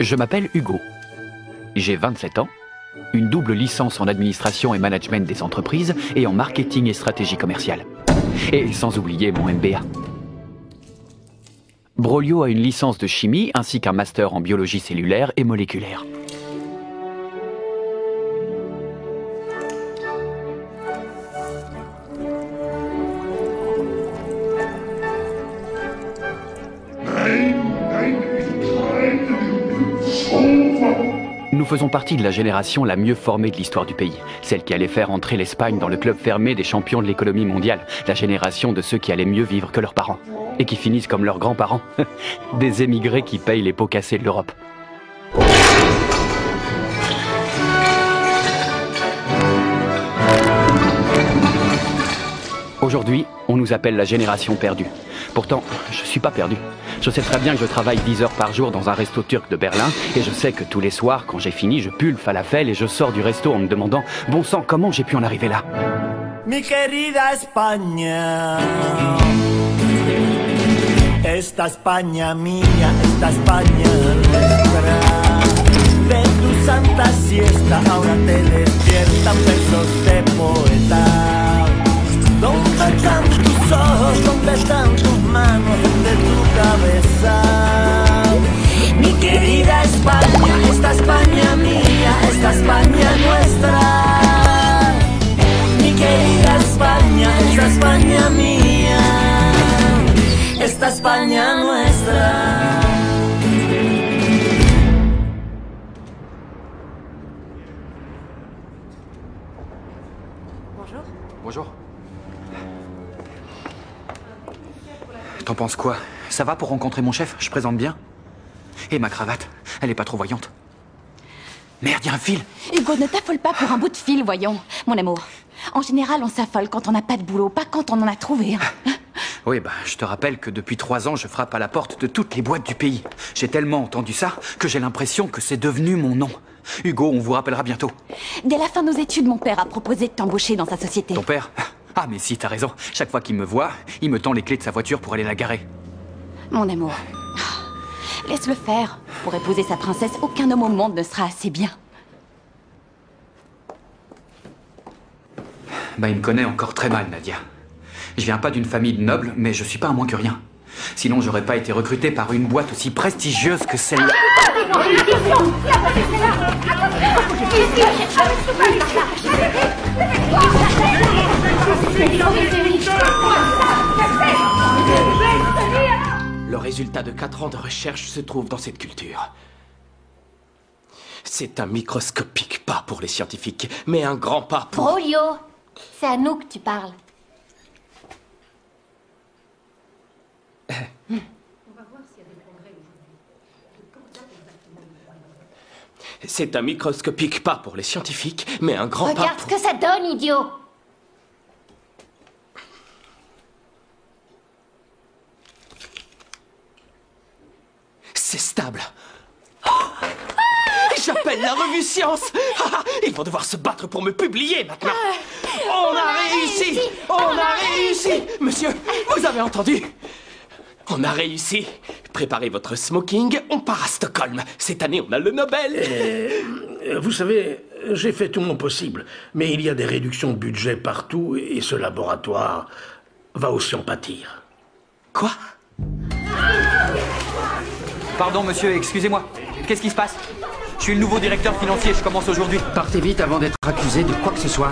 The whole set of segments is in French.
Je m'appelle Hugo. J'ai 27 ans, une double licence en administration et management des entreprises et en marketing et stratégie commerciale. Et sans oublier mon MBA. Broglio a une licence de chimie ainsi qu'un master en biologie cellulaire et moléculaire. Nous faisons partie de la génération la mieux formée de l'histoire du pays. Celle qui allait faire entrer l'Espagne dans le club fermé des champions de l'économie mondiale. La génération de ceux qui allaient mieux vivre que leurs parents. Et qui finissent comme leurs grands-parents. Des émigrés qui payent les pots cassés de l'Europe. Aujourd'hui, on nous appelle la génération perdue. Pourtant, je suis pas perdu. Je sais très bien que je travaille 10 heures par jour dans un resto turc de Berlin et je sais que tous les soirs, quand j'ai fini, je pue le falafel et je sors du resto en me demandant « Bon sang, comment j'ai pu en arriver là ?» Mi querida España, esta España mía, esta España nuestra. De tu santa siesta ahora te despiertan versos de poeta. ¿Dónde están tus ojos? ¿Dónde están tus manos? ¿Dónde tu cabeza? Mi querida España, esta España mía, esta España nuestra. Mi querida España, esta España mía, esta España nuestra. Bonjour. Bonjour. T'en penses quoi? Ça va pour rencontrer mon chef? Je présente bien? Et ma cravate, elle est pas trop voyante? Merde, y a un fil! Hugo, ne t'affole pas pour un bout de fil, voyons. Mon amour, en général, on s'affole quand on n'a pas de boulot, pas quand on en a trouvé. Oui, bah, je te rappelle que depuis 3 ans, je frappe à la porte de toutes les boîtes du pays. J'ai tellement entendu ça que j'ai l'impression que c'est devenu mon nom. Hugo, on vous rappellera bientôt. Dès la fin de nos études, mon père a proposé de t'embaucher dans sa société. Ton père? Ah, mais si, t'as raison. Chaque fois qu'il me voit, il me tend les clés de sa voiture pour aller la garer. Mon amour, laisse-le faire. Pour épouser sa princesse, aucun homme au monde ne sera assez bien. Bah, il me connaît encore très mal, Nadia. Je viens pas d'une famille de nobles, mais je suis pas un moins que rien. Sinon, j'aurais pas été recruté par une boîte aussi prestigieuse que celle-là. Le résultat de 4 ans de recherche se trouve dans cette culture. C'est un microscopique pas pour les scientifiques, mais un grand pas pour... Broglio, c'est à nous que tu parles. C'est un microscopique pas pour les scientifiques, mais un grand pas Regarde pour... ce que ça donne, idiot. C'est stable. J'appelle la revue Science. Ils vont devoir se battre pour me publier maintenant. On a réussi. On a réussi. Monsieur, vous avez entendu? On a réussi. Préparez votre smoking, on part à Stockholm. Cette année, on a le Nobel. Vous savez, j'ai fait tout mon possible, mais il y a des réductions de budget partout et ce laboratoire va aussi en pâtir. Quoi? Pardon, monsieur, excusez-moi. Qu'est-ce qui se passe? Je suis le nouveau directeur financier, je commence aujourd'hui. Partez vite avant d'être accusé de quoi que ce soit.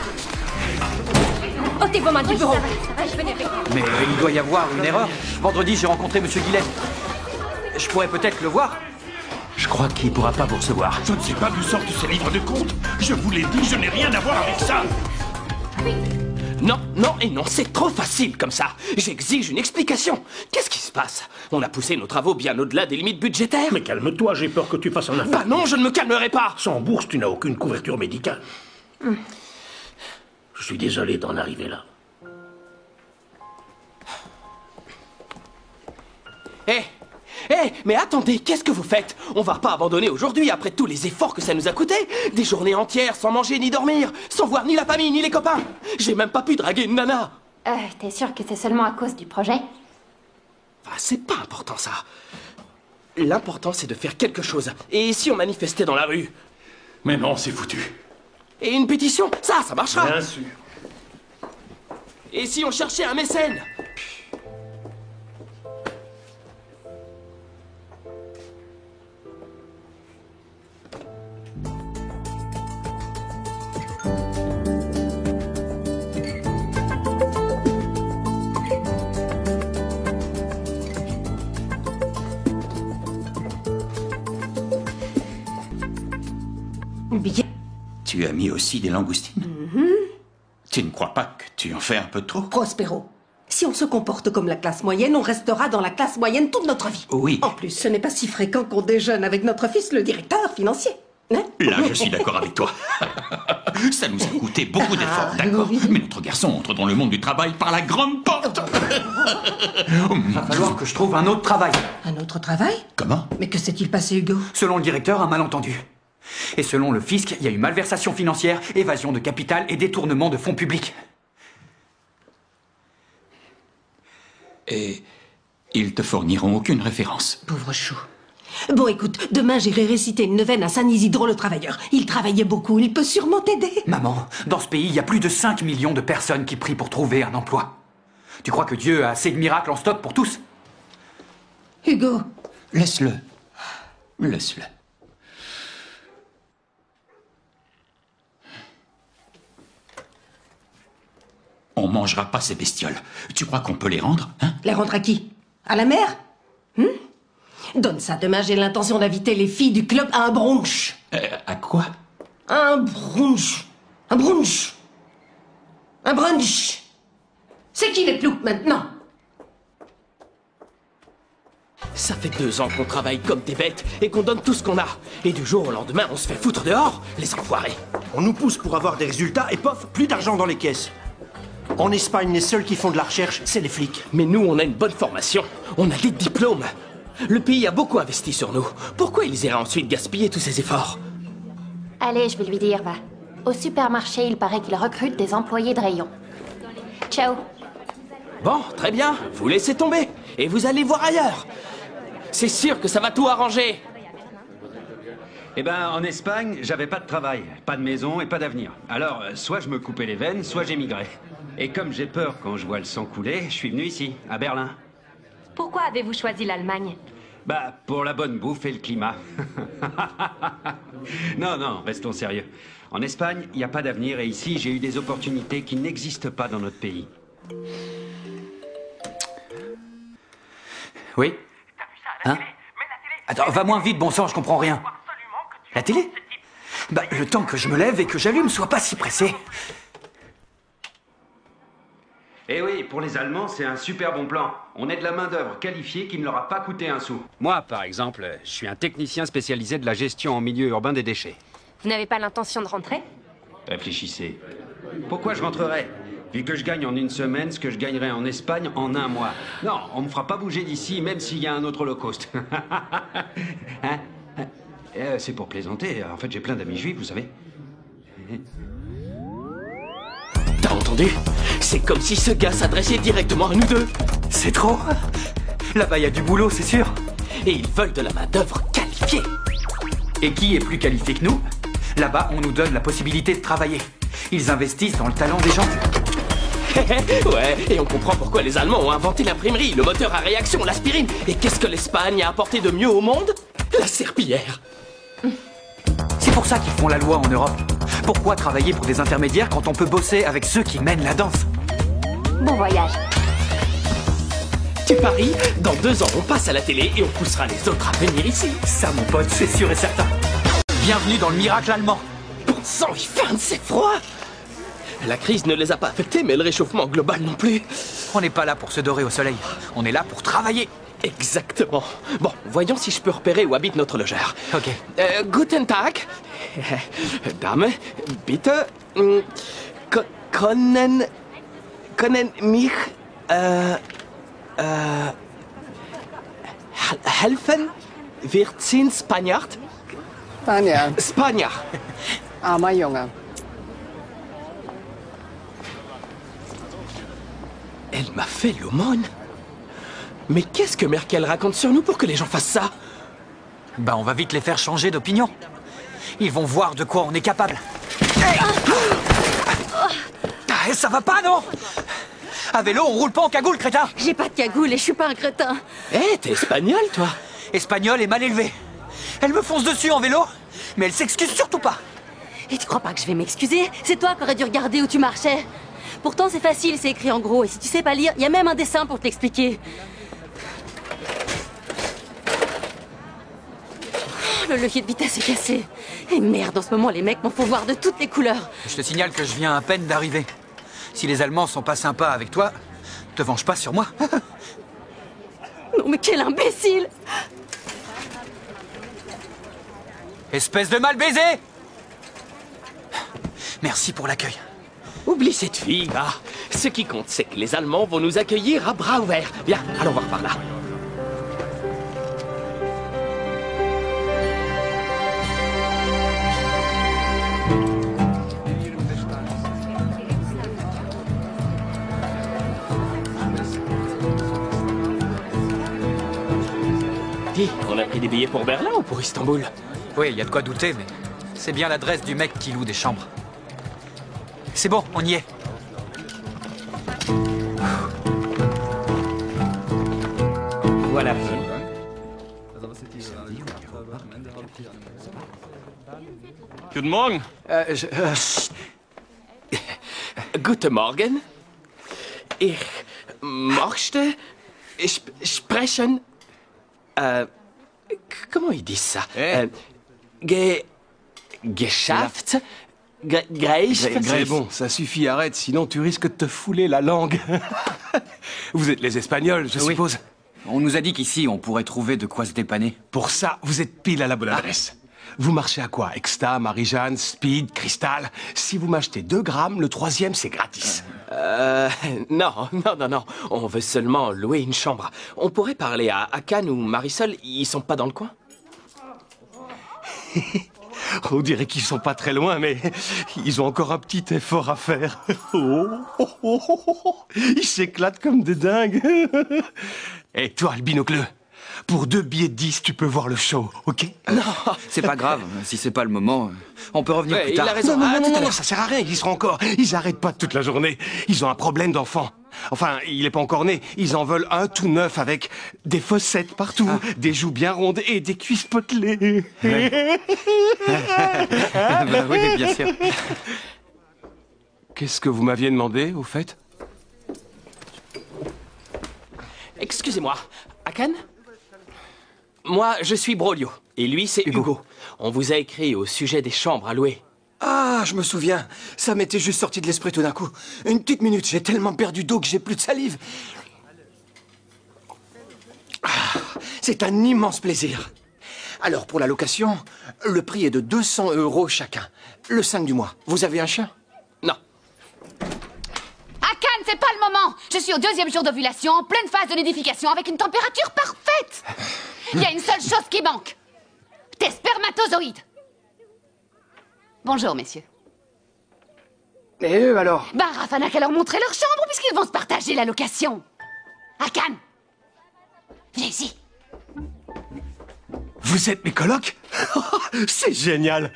Ôtez vos mains du bureau. Mais il doit y avoir une erreur. Vendredi, j'ai rencontré monsieur Guillet. Je pourrais peut-être le voir. Je crois qu'il ne pourra pas vous recevoir. Je ne sais pas d'où sortent ces livres de comptes. Je vous l'ai dit, je n'ai rien à voir avec ça. Non, non et non, c'est trop facile comme ça. J'exige une explication. Qu'est-ce qui se passe? On a poussé nos travaux bien au-delà des limites budgétaires. Mais calme-toi, j'ai peur que tu fasses un affaire. Bah non, je ne me calmerai pas. Sans bourse, tu n'as aucune couverture médicale. Je suis désolé d'en arriver là. Mais attendez, qu'est-ce que vous faites? On va pas abandonner aujourd'hui après tous les efforts que ça nous a coûté. Des journées entières sans manger ni dormir, sans voir ni la famille ni les copains. J'ai même pas pu draguer une nana. T'es sûr que c'est seulement à cause du projet? Ah, c'est pas important ça. L'important, c'est de faire quelque chose. Et si on manifestait dans la rue? Mais non, c'est foutu. Et une pétition? Ça marchera. Bien sûr. Et si on cherchait un mécène? Bien. Tu as mis aussi des langoustines? Tu ne crois pas que tu en fais un peu trop? Prospero, si on se comporte comme la classe moyenne, on restera dans la classe moyenne toute notre vie. Oui. En plus, ce n'est pas si fréquent qu'on déjeune avec notre fils, le directeur financier. Hein? Là, je suis d'accord avec toi. Ça nous a coûté beaucoup d'efforts, d'accord? oui. Mais notre garçon entre dans le monde du travail par la grande porte. Va falloir que je trouve un autre travail. Un autre travail? Comment? Mais que s'est-il passé, Hugo? Selon le directeur, un malentendu. Et selon le fisc, il y a eu malversation financière, évasion de capital et détournement de fonds publics. Et ils te fourniront aucune référence. Pauvre chou. Bon, écoute, demain j'irai réciter une neuvaine à San Isidro le travailleur. Il travaillait beaucoup, il peut sûrement t'aider. Maman, dans ce pays, il y a plus de 5 millions de personnes qui prient pour trouver un emploi. Tu crois que Dieu a assez de miracles en stock pour tous? Hugo. Laisse-le. Laisse-le. On mangera pas ces bestioles. Tu crois qu'on peut les rendre, hein? Les rendre à qui? À la mère? Donne ça, demain j'ai l'intention d'inviter les filles du club à un brunch. À quoi? Un brunch. Un brunch. Un brunch. C'est qui les ploucs maintenant? Ça fait 2 ans qu'on travaille comme des bêtes et qu'on donne tout ce qu'on a. Et du jour au lendemain, on se fait foutre dehors, les enfoirés. On nous pousse pour avoir des résultats et pof, plus d'argent dans les caisses. En Espagne, les seuls qui font de la recherche, c'est les flics. Mais nous, on a une bonne formation. On a des diplômes. Le pays a beaucoup investi sur nous. Pourquoi ils iraient ensuite gaspiller tous ces efforts? Allez, je vais lui dire, va. Au supermarché, il paraît qu'il recrute des employés de rayon. Ciao. Bon, très bien. Vous laissez tomber. Et vous allez voir ailleurs. C'est sûr que ça va tout arranger. Eh ben, en Espagne, j'avais pas de travail, pas de maison et pas d'avenir. Alors, soit je me coupais les veines, soit j'émigrais. Et comme j'ai peur quand je vois le sang couler, je suis venu ici, à Berlin. Pourquoi avez-vous choisi l'Allemagne? Bah, pour la bonne bouffe et le climat. Non, restons sérieux. En Espagne, il n'y a pas d'avenir et ici, j'ai eu des opportunités qui n'existent pas dans notre pays. Oui? Hein? Attends, va moins vite, bon sang, je comprends rien. La télé? Bah, le temps que je me lève et que j'allume, sois pas si pressé. Eh oui, pour les Allemands, c'est un super bon plan. On est de la main-d'œuvre qualifiée qui ne leur a pas coûté un sou. Moi, par exemple, je suis un technicien spécialisé de la gestion en milieu urbain des déchets. Vous n'avez pas l'intention de rentrer? Réfléchissez. Pourquoi je rentrerais? Vu que je gagne en 1 semaine ce que je gagnerais en Espagne en 1 mois. Non, on me fera pas bouger d'ici, même s'il y a un autre holocauste. Hein? C'est pour plaisanter. En fait, j'ai plein d'amis juifs, vous savez. T'as entendu? C'est comme si ce gars s'adressait directement à nous deux. C'est trop. Là-bas, il y a du boulot, c'est sûr. Et ils veulent de la main-d'œuvre qualifiée. Et qui est plus qualifié que nous? Là-bas, on nous donne la possibilité de travailler. Ils investissent dans le talent des gens. Ouais, et on comprend pourquoi les Allemands ont inventé l'imprimerie, le moteur à réaction, l'aspirine. Et qu'est-ce que l'Espagne a apporté de mieux au monde? La serpillière. C'est pour ça qu'ils font la loi en Europe. Pourquoi travailler pour des intermédiaires quand on peut bosser avec ceux qui mènent la danse? Bon voyage. Tu paries? Dans 2 ans, on passe à la télé et on poussera les autres à venir ici. Ça, mon pote, c'est sûr et certain. Bienvenue dans le miracle allemand. Bon sang, il fait un de ces froids. La crise ne les a pas affectés, mais le réchauffement global non plus. On n'est pas là pour se dorer au soleil. On est là pour travailler. Exactement. Bon, voyons si je peux repérer où habite notre logeur. Ok. Guten Tag. Dame, bitte. Können mich helfen? Wir sind Spaniard. Spanier. Spaniard. Armer Junge. Elle m'a fait l'aumône. Mais qu'est-ce que Merkel raconte sur nous pour que les gens fassent ça? Bah, on va vite les faire changer d'opinion. Ils vont voir de quoi on est capable. Hey, ça va pas, non? À vélo, on roule pas en cagoule, crétin. J'ai pas de cagoule et je suis pas un crétin. Eh, t'es espagnol, toi? Espagnol et mal élevé. Elle me fonce dessus en vélo, mais elle s'excuse surtout pas. Et tu crois pas que je vais m'excuser? C'est toi qui aurais dû regarder où tu marchais. Pourtant, c'est facile, c'est écrit en gros. Et si tu sais pas lire, il y a même un dessin pour te l'expliquer. Le levier de vitesse est cassé. Et merde, en ce moment, les mecs m'en font voir de toutes les couleurs. Je te signale que je viens à peine d'arriver. Si les Allemands sont pas sympas avec toi, te venge pas sur moi. Non mais quel imbécile! Espèce de mal baisé! Merci pour l'accueil. Oublie cette fille, va. Ce qui compte, c'est que les Allemands vont nous accueillir à bras ouverts. Viens, allons voir par là. Dis, on a pris des billets pour Berlin ou pour Istanbul? Oui, il y a de quoi douter, mais c'est bien l'adresse du mec qui loue des chambres. C'est bon, on y est. Voilà. Guten Morgen. Guten Morgen. Ich möchte sprechen. Comment ils disent ça? Geschäft? C'est bon, ça suffit, arrête, sinon tu risques de te fouler la langue. Vous êtes les Espagnols, je suppose? On nous a dit qu'ici, on pourrait trouver de quoi se dépanner. Pour ça, vous êtes pile à la bonne adresse. Vous marchez à quoi? Exta, Marie-Jeanne, Speed, Cristal. Si vous m'achetez 2 grammes, le 3e, c'est gratis. Non. On veut seulement louer une chambre. On pourrait parler à Akan ou Marisol, ils sont pas dans le coin? On dirait qu'ils sont pas très loin, mais ils ont encore un petit effort à faire. Ils s'éclatent comme des dingues. Et toi, le binocle, pour 2 billets de 10, tu peux voir le show, ok? Non, c'est pas grave. Si c'est pas le moment, on peut revenir plus tard. Il a raison. Non, ça sert à rien. Ils y seront encore. Ils arrêtent pas toute la journée. Ils ont un problème d'enfant. Enfin, il est pas encore né. Ils en veulent un tout neuf avec des fossettes partout, des joues bien rondes et des cuisses potelées. Ouais. Bah oui, bien sûr. Qu'est-ce que vous m'aviez demandé, au fait? Excusez-moi, Akan? Moi, je suis Brolio, et lui, c'est Hugo. On vous a écrit au sujet des chambres à louer. Ah, je me souviens. Ça m'était juste sorti de l'esprit tout d'un coup. Une petite minute, j'ai tellement perdu d'eau que j'ai plus de salive. Ah, c'est un immense plaisir. Alors, pour la location, le prix est de 200 € chacun. Le 5 du mois. Vous avez un chien? Non. Akan, c'est pas le moment. Je suis au 2e jour d'ovulation, en pleine phase de nidification, avec une température parfaite. Il y a une seule chose qui manque. Tes spermatozoïdes. Bonjour, messieurs. Et eux, alors? Bah, Raph n'a qu'à leur montrer leur chambre, puisqu'ils vont se partager la location. Akan, viens ici. Vous êtes mes colocs? C'est génial.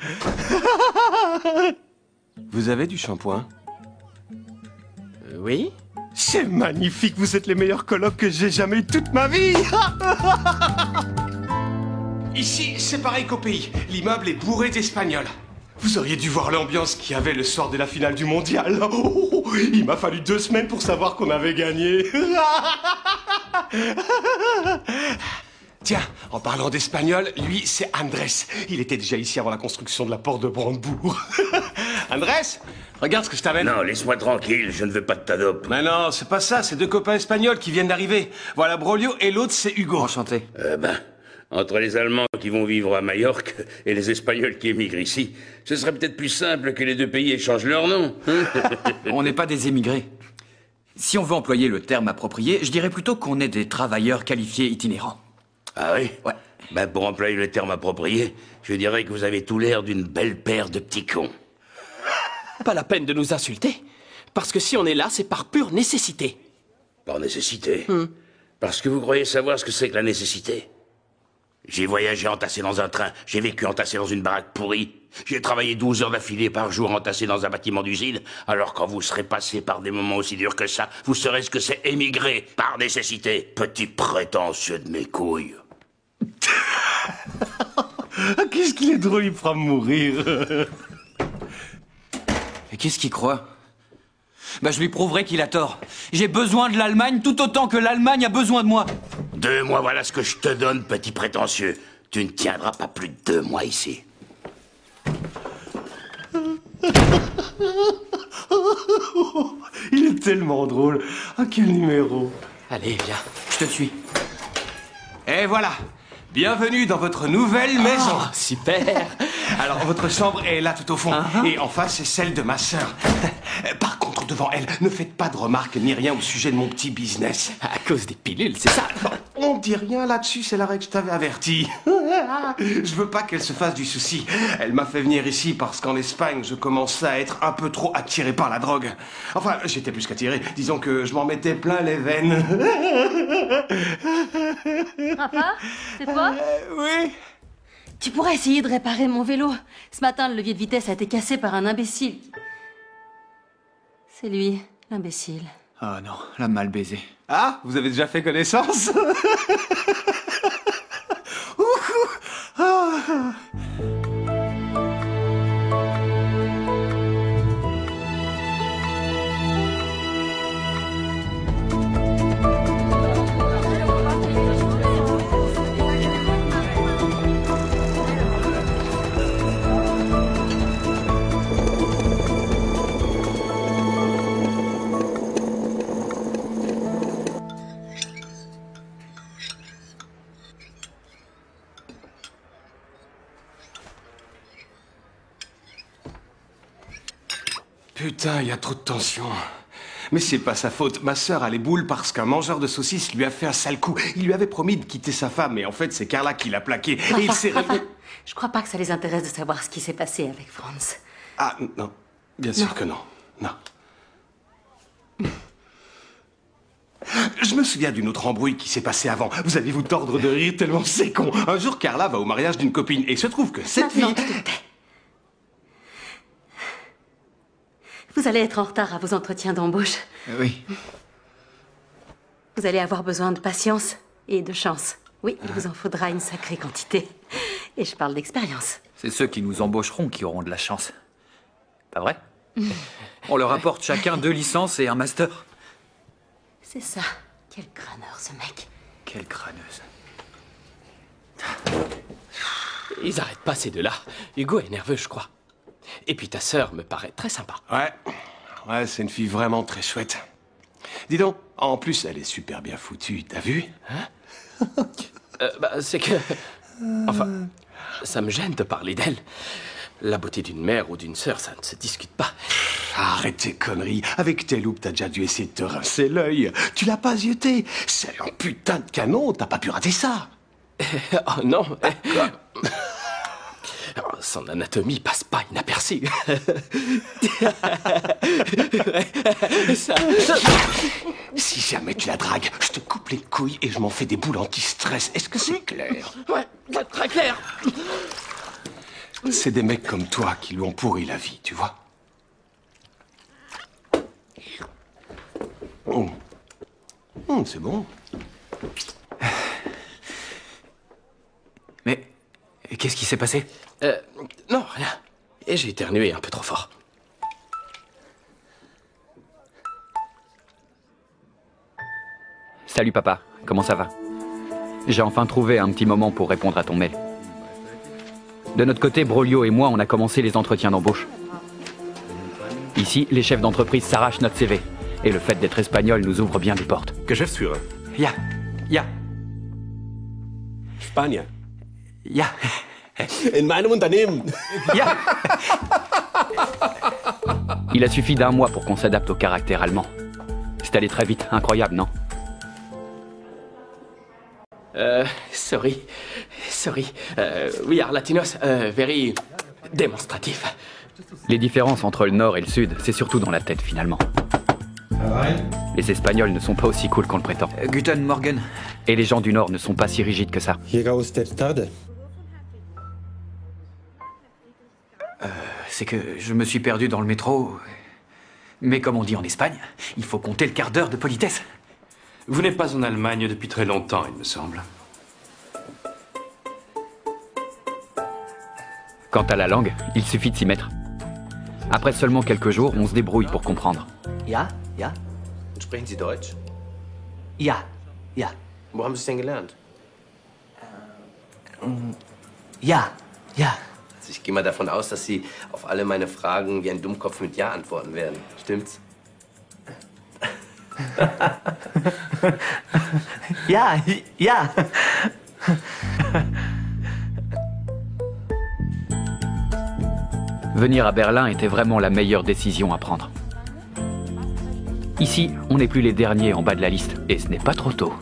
Vous avez du shampoing? Oui. C'est magnifique, vous êtes les meilleurs colocs que j'ai jamais eu toute ma vie. Ici, c'est pareil qu'au pays. L'immeuble est bourré d'Espagnols. Vous auriez dû voir l'ambiance qu'il y avait le soir de la finale du mondial. Il m'a fallu 2 semaines pour savoir qu'on avait gagné. Tiens, en parlant d'espagnol, lui, c'est Andrés. Il était déjà ici avant la construction de la porte de Brandebourg. Andrés, regarde ce que je t'amène. Non, laisse-moi tranquille, je ne veux pas de ta dope. Mais non, c'est pas ça, c'est 2 copains espagnols qui viennent d'arriver. Voilà Brolio et l'autre, c'est Hugo. Enchanté. Entre les Allemands qui vont vivre à Majorque et les Espagnols qui émigrent ici, ce serait peut-être plus simple que les 2 pays échangent leur nom. On n'est pas des émigrés. Si on veut employer le terme approprié, je dirais plutôt qu'on est des travailleurs qualifiés itinérants. Ah oui? Ouais. Ben, pour employer le terme approprié, je dirais que vous avez tout l'air d'une belle paire de petits cons. Pas la peine de nous insulter. Parce que si on est là, c'est par pure nécessité. Par nécessité? Parce que vous croyez savoir ce que c'est que la nécessité? J'ai voyagé entassé dans un train, j'ai vécu entassé dans une baraque pourrie. J'ai travaillé 12 heures d'affilée par jour entassé dans un bâtiment d'usine. Alors quand vous serez passé par des moments aussi durs que ça, vous saurez ce que c'est émigrer par nécessité. Petit prétentieux de mes couilles. Qu'est-ce qu'il est drôle, il me fera mourir. Et qu'est-ce qu'il croit? Bah je lui prouverai qu'il a tort. J'ai besoin de l'Allemagne tout autant que l'Allemagne a besoin de moi. 2 mois, voilà ce que je te donne, petit prétentieux. Tu ne tiendras pas plus de 2 mois ici. Il est tellement drôle. Ah, quel numéro. Allez, viens, je te suis. Et voilà. Bienvenue dans votre nouvelle maison. Oh, super. Alors, votre chambre est là tout au fond. Et en face, c'est celle de ma sœur. Par contre, devant elle, ne faites pas de remarques ni rien au sujet de mon petit business. À cause des pilules, c'est ça? On dit rien là-dessus, c'est la règle, je t'avais averti. Je veux pas qu'elle se fasse du souci. Elle m'a fait venir ici parce qu'en Espagne, je commençais à être un peu trop attiré par la drogue. Enfin, j'étais plus qu'attiré. Disons que je m'en mettais plein les veines. Papa, c'est toi? Oui. Tu pourrais essayer de réparer mon vélo. Ce matin, le levier de vitesse a été cassé par un imbécile. C'est lui, l'imbécile. Oh non, la mal baisée. Ah, vous avez déjà fait connaissance? Putain, il y a trop de tension. Mais c'est pas sa faute. Ma sœur a les boules parce qu'un mangeur de saucisses lui a fait un sale coup. Il lui avait promis de quitter sa femme, mais en fait, c'est Carla qui l'a plaqué. Et il s'est réveillé. Je crois pas que ça les intéresse de savoir ce qui s'est passé avec Franz. Ah, non. Bien sûr que non. Non. Je me souviens d'une autre embrouille qui s'est passée avant. Vous allez vous tordre de rire tellement c'est con. Un jour, Carla va au mariage d'une copine et il se trouve que cette fille... Tu te tais. Vous allez être en retard à vos entretiens d'embauche. Oui. Vous allez avoir besoin de patience et de chance. Oui, il vous en faudra une sacrée quantité. Et je parle d'expérience. C'est ceux qui nous embaucheront qui auront de la chance. Pas vrai? On leur apporte chacun 2 licences et un master. C'est ça. Quel crâneur, ce mec. Quelle crâneuse. Ils arrêtent pas ces deux-là. Hugo est nerveux, je crois. Et puis ta sœur me paraît très sympa. Ouais, c'est une fille vraiment très chouette. Dis donc, en plus, elle est super bien foutue, t'as vu? C'est que... Enfin, ça me gêne de parler d'elle. La beauté d'une mère ou d'une sœur, ça ne se discute pas. Arrête tes conneries. Avec tes loupes, t'as déjà dû essayer de te rincer l'œil. Tu l'as pas zioté. C'est un putain de canon, t'as pas pu rater ça. Oh non. Son anatomie passe pas inaperçue. Si jamais tu la dragues, je te coupe les couilles et je m'en fais des boules anti-stress. Est-ce que c'est clair? Ouais, très clair. C'est des mecs comme toi qui lui ont pourri la vie, tu vois. C'est bon. Mais qu'est-ce qui s'est passé? Non, rien. Et j'ai éternué un peu trop fort. Salut papa, comment ça va? J'ai enfin trouvé un petit moment pour répondre à ton mail. De notre côté, Broglio et moi, on a commencé les entretiens d'embauche. Ici, les chefs d'entreprise s'arrachent notre CV. Et le fait d'être espagnol nous ouvre bien des portes. Geschäftsführer. Ja. Spanier. Ja. In meinem Unternehmen. Ja. Il a suffi d'1 mois pour qu'on s'adapte au caractère allemand. C'est allé très vite, incroyable, non? Sorry. We are Latinos, very démonstratif. Les différences entre le nord et le sud, c'est surtout dans la tête finalement. Les Espagnols ne sont pas aussi cool qu'on le prétend. Guten Morgen. Et les gens du Nord ne sont pas si rigides que ça. C'est que je me suis perdu dans le métro. Mais comme on dit en Espagne, il faut compter le quart d'heure de politesse. Vous n'êtes pas en Allemagne depuis très longtemps, il me semble. Quant à la langue, il suffit de s'y mettre. Après seulement quelques jours, on se débrouille pour comprendre. Ja, ja. Und sprechen Sie Deutsch? Ja, ja. Wo haben Sie es denn gelernt? Ja, ja. Also ich gehe mal davon aus, dass Sie auf alle meine Fragen wie ein Dummkopf mit Ja antworten werden. Stimmt's? Ja, ja. Venir à Berlin était vraiment la meilleure décision à prendre. Ici, on n'est plus les derniers en bas de la liste, et ce n'est pas trop tôt.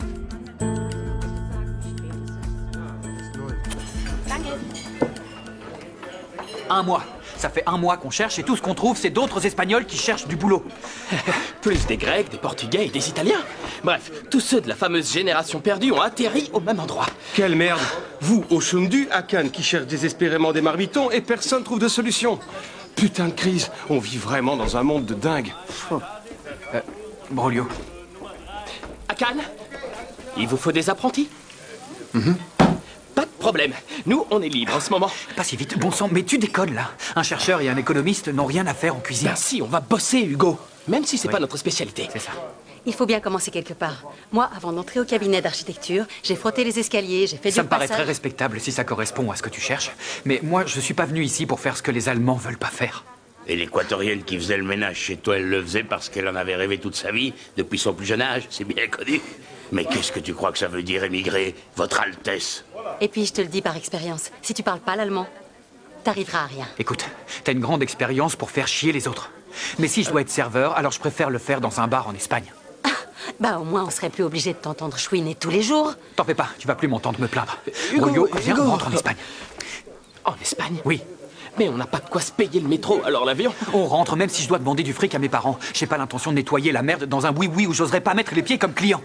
Un mois. Ça fait un mois qu'on cherche et tout ce qu'on trouve, c'est d'autres Espagnols qui cherchent du boulot. Plus des Grecs, des Portugais et des Italiens. Bref, tous ceux de la fameuse génération perdue ont atterri au même endroit. Quelle merde! Vous, au Chumdu, à Cannes, qui cherche désespérément des marmitons et personne trouve de solution. Putain de crise, on vit vraiment dans un monde de dingue. Broglio. À Cannes, il vous faut des apprentis? Pas de problème. Nous, on est libres en ce moment. Pas si vite, bon sang, mais tu déconnes là. Un chercheur et un économiste n'ont rien à faire en cuisine. Ben si, on va bosser, Hugo. Même si c'est pas notre spécialité. C'est ça. Il faut bien commencer quelque part. Moi, avant d'entrer au cabinet d'architecture, j'ai frotté les escaliers, j'ai fait du Ça me paraît passage. très respectable si ça correspond à ce que tu cherches. Mais moi, je suis pas venu ici pour faire ce que les Allemands veulent pas faire. Et l'équatorienne qui faisait le ménage chez toi, elle le faisait parce qu'elle en avait rêvé toute sa vie, depuis son plus jeune âge, c'est bien connu. Mais qu'est-ce que tu crois que ça veut dire émigrer, Votre Altesse? Et puis, je te le dis par expérience, si tu parles pas l'allemand, t'arriveras à rien. Écoute, t'as une grande expérience pour faire chier les autres. Mais si je dois être serveur, alors je préfère le faire dans un bar en Espagne. Bah, au moins, on serait plus obligé de t'entendre chouiner tous les jours. T'en fais pas, tu vas plus m'entendre me plaindre. Hugo, viens, on rentre en Espagne. En Espagne? Oui. Mais on n'a pas de quoi se payer le métro, alors l'avion? On rentre même si je dois demander du fric à mes parents. J'ai pas l'intention de nettoyer la merde dans un boui-boui où j'oserais pas mettre les pieds comme client.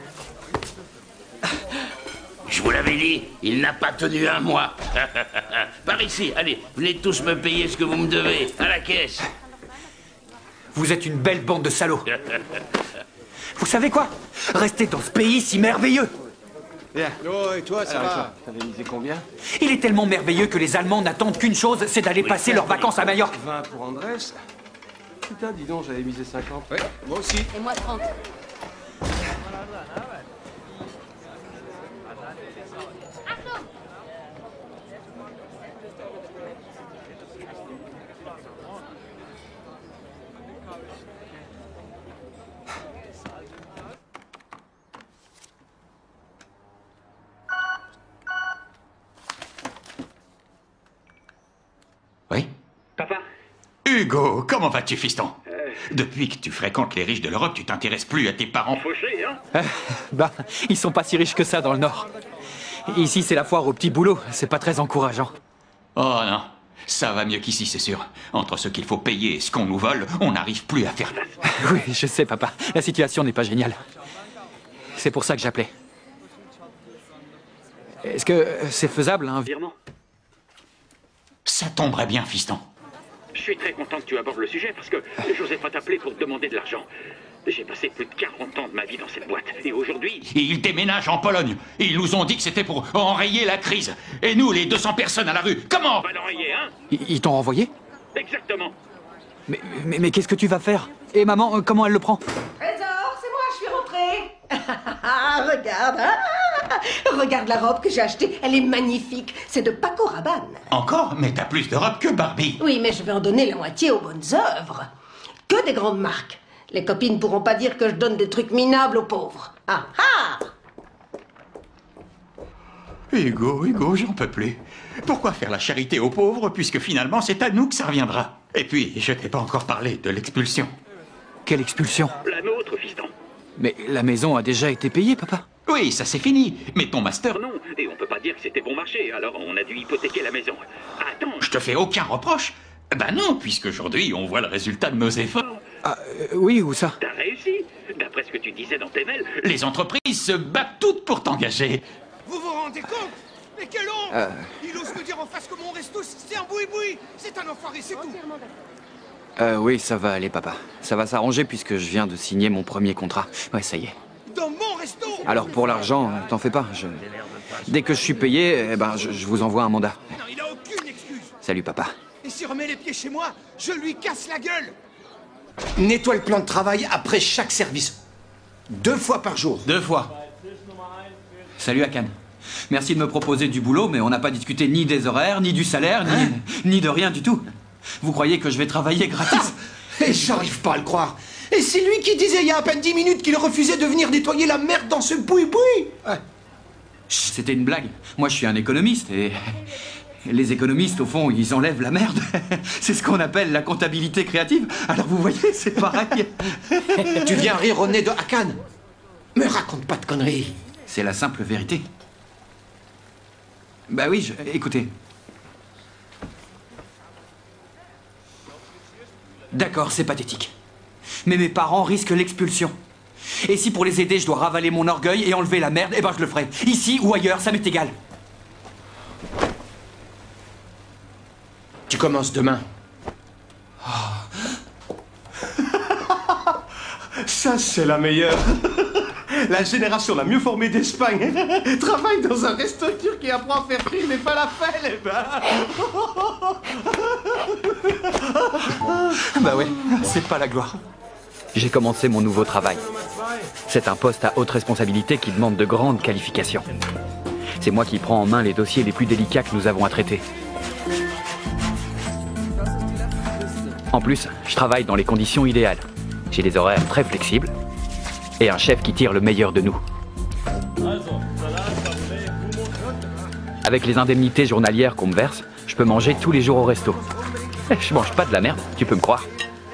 Je vous l'avais dit, il n'a pas tenu un mois. Par ici, allez, venez tous me payer ce que vous me devez, à la caisse. Vous êtes une belle bande de salauds. Vous savez quoi? Restez dans ce pays si merveilleux. Bien. Oh, et toi, ça va? T'avais misé combien? Il est tellement merveilleux que les Allemands n'attendent qu'une chose, c'est d'aller passer leurs vacances à Majorque. 20 pour Andrés. Putain, dis donc, j'avais misé 50. Ouais, moi aussi. Et moi, 30. Oui? Papa? Hugo, comment vas-tu, fiston? Depuis que tu fréquentes les riches de l'Europe, tu t'intéresses plus à tes parents. Fauché, hein? Bah, ils sont pas si riches que ça dans le Nord. Ici, c'est la foire au petit boulot. C'est pas très encourageant. Oh non, ça va mieux qu'ici, c'est sûr. Entre ce qu'il faut payer et ce qu'on nous vole, on n'arrive plus à faire. Oui, je sais, papa. La situation n'est pas géniale. C'est pour ça que j'appelais. Est-ce que c'est faisable, un virement? Ça tomberait bien, fiston. Je suis très content que tu abordes le sujet parce que j'osais pas t'appeler pour te demander de l'argent. J'ai passé plus de 40 ans de ma vie dans cette boîte. Et aujourd'hui... Ils déménagent en Pologne. Ils nous ont dit que c'était pour enrayer la crise. Et nous, les 200 personnes à la rue, comment? On va l'enrayer, hein? Ils t'ont renvoyé? Exactement. Mais qu'est-ce que tu vas faire? Et maman, comment elle le prend? Trésor, c'est moi, je suis rentrée. Regarde, regarde la robe que j'ai achetée, elle est magnifique. C'est de Paco Rabanne. Encore? Mais t'as plus de robe que Barbie. Oui, mais je vais en donner la moitié aux bonnes œuvres. Que des grandes marques. Les copines pourront pas dire que je donne des trucs minables aux pauvres. Ah ah! Hugo, j'en peux plus. Pourquoi faire la charité aux pauvres puisque finalement c'est à nous que ça reviendra? Et puis, je t'ai pas encore parlé de l'expulsion. Quelle expulsion? La nôtre, fiston. Mais la maison a déjà été payée, papa. Oui, ça c'est fini. Mais ton master... Non, et on peut pas dire que c'était bon marché, alors on a dû hypothéquer la maison. Attends. Je te fais aucun reproche. Ben non, puisqu'aujourd'hui on voit le résultat de nos efforts. Oui, où ça? T'as réussi. D'après ce que tu disais dans tes mails, Les entreprises se battent toutes pour t'engager. Vous vous rendez compte? Mais quel honte! Il ose me dire en face que mon resto, c'est un boui-boui! C'est un enfoiré, c'est tout! Oui, ça va aller, papa. Ça va s'arranger puisque je viens de signer mon premier contrat. Ouais, ça y est. Dans mon resto! Alors pour l'argent, t'en fais pas. Dès que je suis payé, je vous envoie un mandat. Non, il a aucune excuse! Salut, papa. Et s'il remet les pieds chez moi, je lui casse la gueule! Nettoie le plan de travail après chaque service. 2 fois par jour. 2 fois. Salut Hakan. Merci de me proposer du boulot, mais on n'a pas discuté ni des horaires, ni du salaire, ni de rien du tout. Vous croyez que je vais travailler gratis? Et j'arrive pas à le croire. Et c'est lui qui disait il y a à peine 10 minutes qu'il refusait de venir nettoyer la merde dans ce boui-boui. C'était une blague. Moi, je suis un économiste et... Les économistes, au fond, ils enlèvent la merde. C'est ce qu'on appelle la comptabilité créative. Alors vous voyez, c'est pareil. Tu viens rire au nez de Hakan? Me raconte pas de conneries. C'est la simple vérité. Bah oui, écoutez. D'accord, c'est pathétique. Mais mes parents risquent l'expulsion. Et si pour les aider, je dois ravaler mon orgueil et enlever la merde, eh ben je le ferai. Ici ou ailleurs, ça m'est égal. Tu commences demain. Ça, c'est la meilleure. La génération la mieux formée d'Espagne travaille dans un resto turc et apprend à faire frire les falafels, eh ben. Bah ouais, c'est pas la gloire. J'ai commencé mon nouveau travail. C'est un poste à haute responsabilité qui demande de grandes qualifications. C'est moi qui prends en main les dossiers les plus délicats que nous avons à traiter. En plus, je travaille dans les conditions idéales. J'ai des horaires très flexibles et un chef qui tire le meilleur de nous. Avec les indemnités journalières qu'on me verse, je peux manger tous les jours au resto. Je mange pas de la merde, tu peux me croire.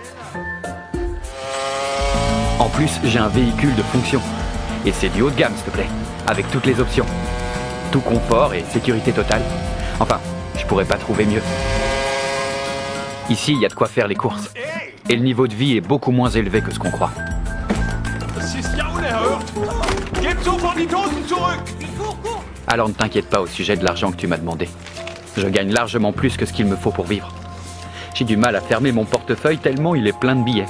En plus, j'ai un véhicule de fonction. Et c'est du haut de gamme, s'il te plaît. Avec toutes les options. Tout confort et sécurité totale. Enfin, je pourrais pas trouver mieux. Ici, il y a de quoi faire les courses. Et le niveau de vie est beaucoup moins élevé que ce qu'on croit. Alors ne t'inquiète pas au sujet de l'argent que tu m'as demandé. Je gagne largement plus que ce qu'il me faut pour vivre. J'ai du mal à fermer mon portefeuille tellement il est plein de billets.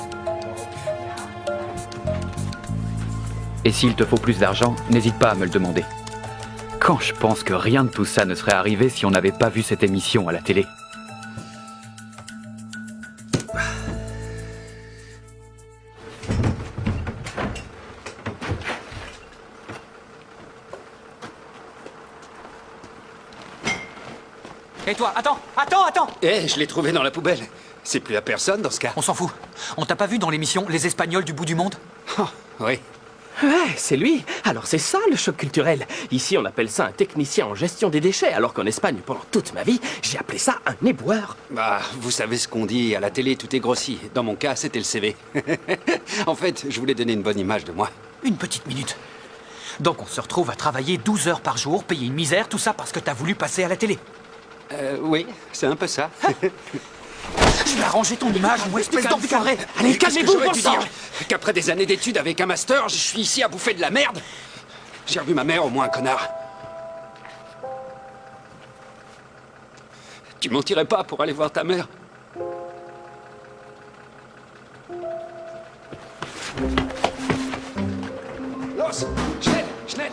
Et s'il te faut plus d'argent, n'hésite pas à me le demander. Quand je pense que rien de tout ça ne serait arrivé si on n'avait pas vu cette émission à la télé. Et toi, attends! Eh, je l'ai trouvé dans la poubelle. C'est plus à personne dans ce cas. On s'en fout. On t'a pas vu dans l'émission Les Espagnols du bout du monde? Oui. Ouais, c'est lui. Alors c'est ça le choc culturel. Ici, on appelle ça un technicien en gestion des déchets, alors qu'en Espagne, pendant toute ma vie, j'ai appelé ça un éboueur. Bah, vous savez ce qu'on dit, à la télé, tout est grossi. Dans mon cas, c'était le CV. En fait, je voulais donner une bonne image de moi. Une petite minute. Donc on se retrouve à travailler 12 heures par jour, payer une misère, tout ça parce que t'as voulu passer à la télé. Oui, c'est un peu ça. Tu vas ranger ton image, moi, espèce d'enfoiré. Allez, calmez-vous, bon sang. Qu'après des années d'études avec un master, je suis ici à bouffer de la merde. J'ai revu ma mère, au moins, connard. Tu mentirais pas pour aller voir ta mère? Los, schnell, schnell.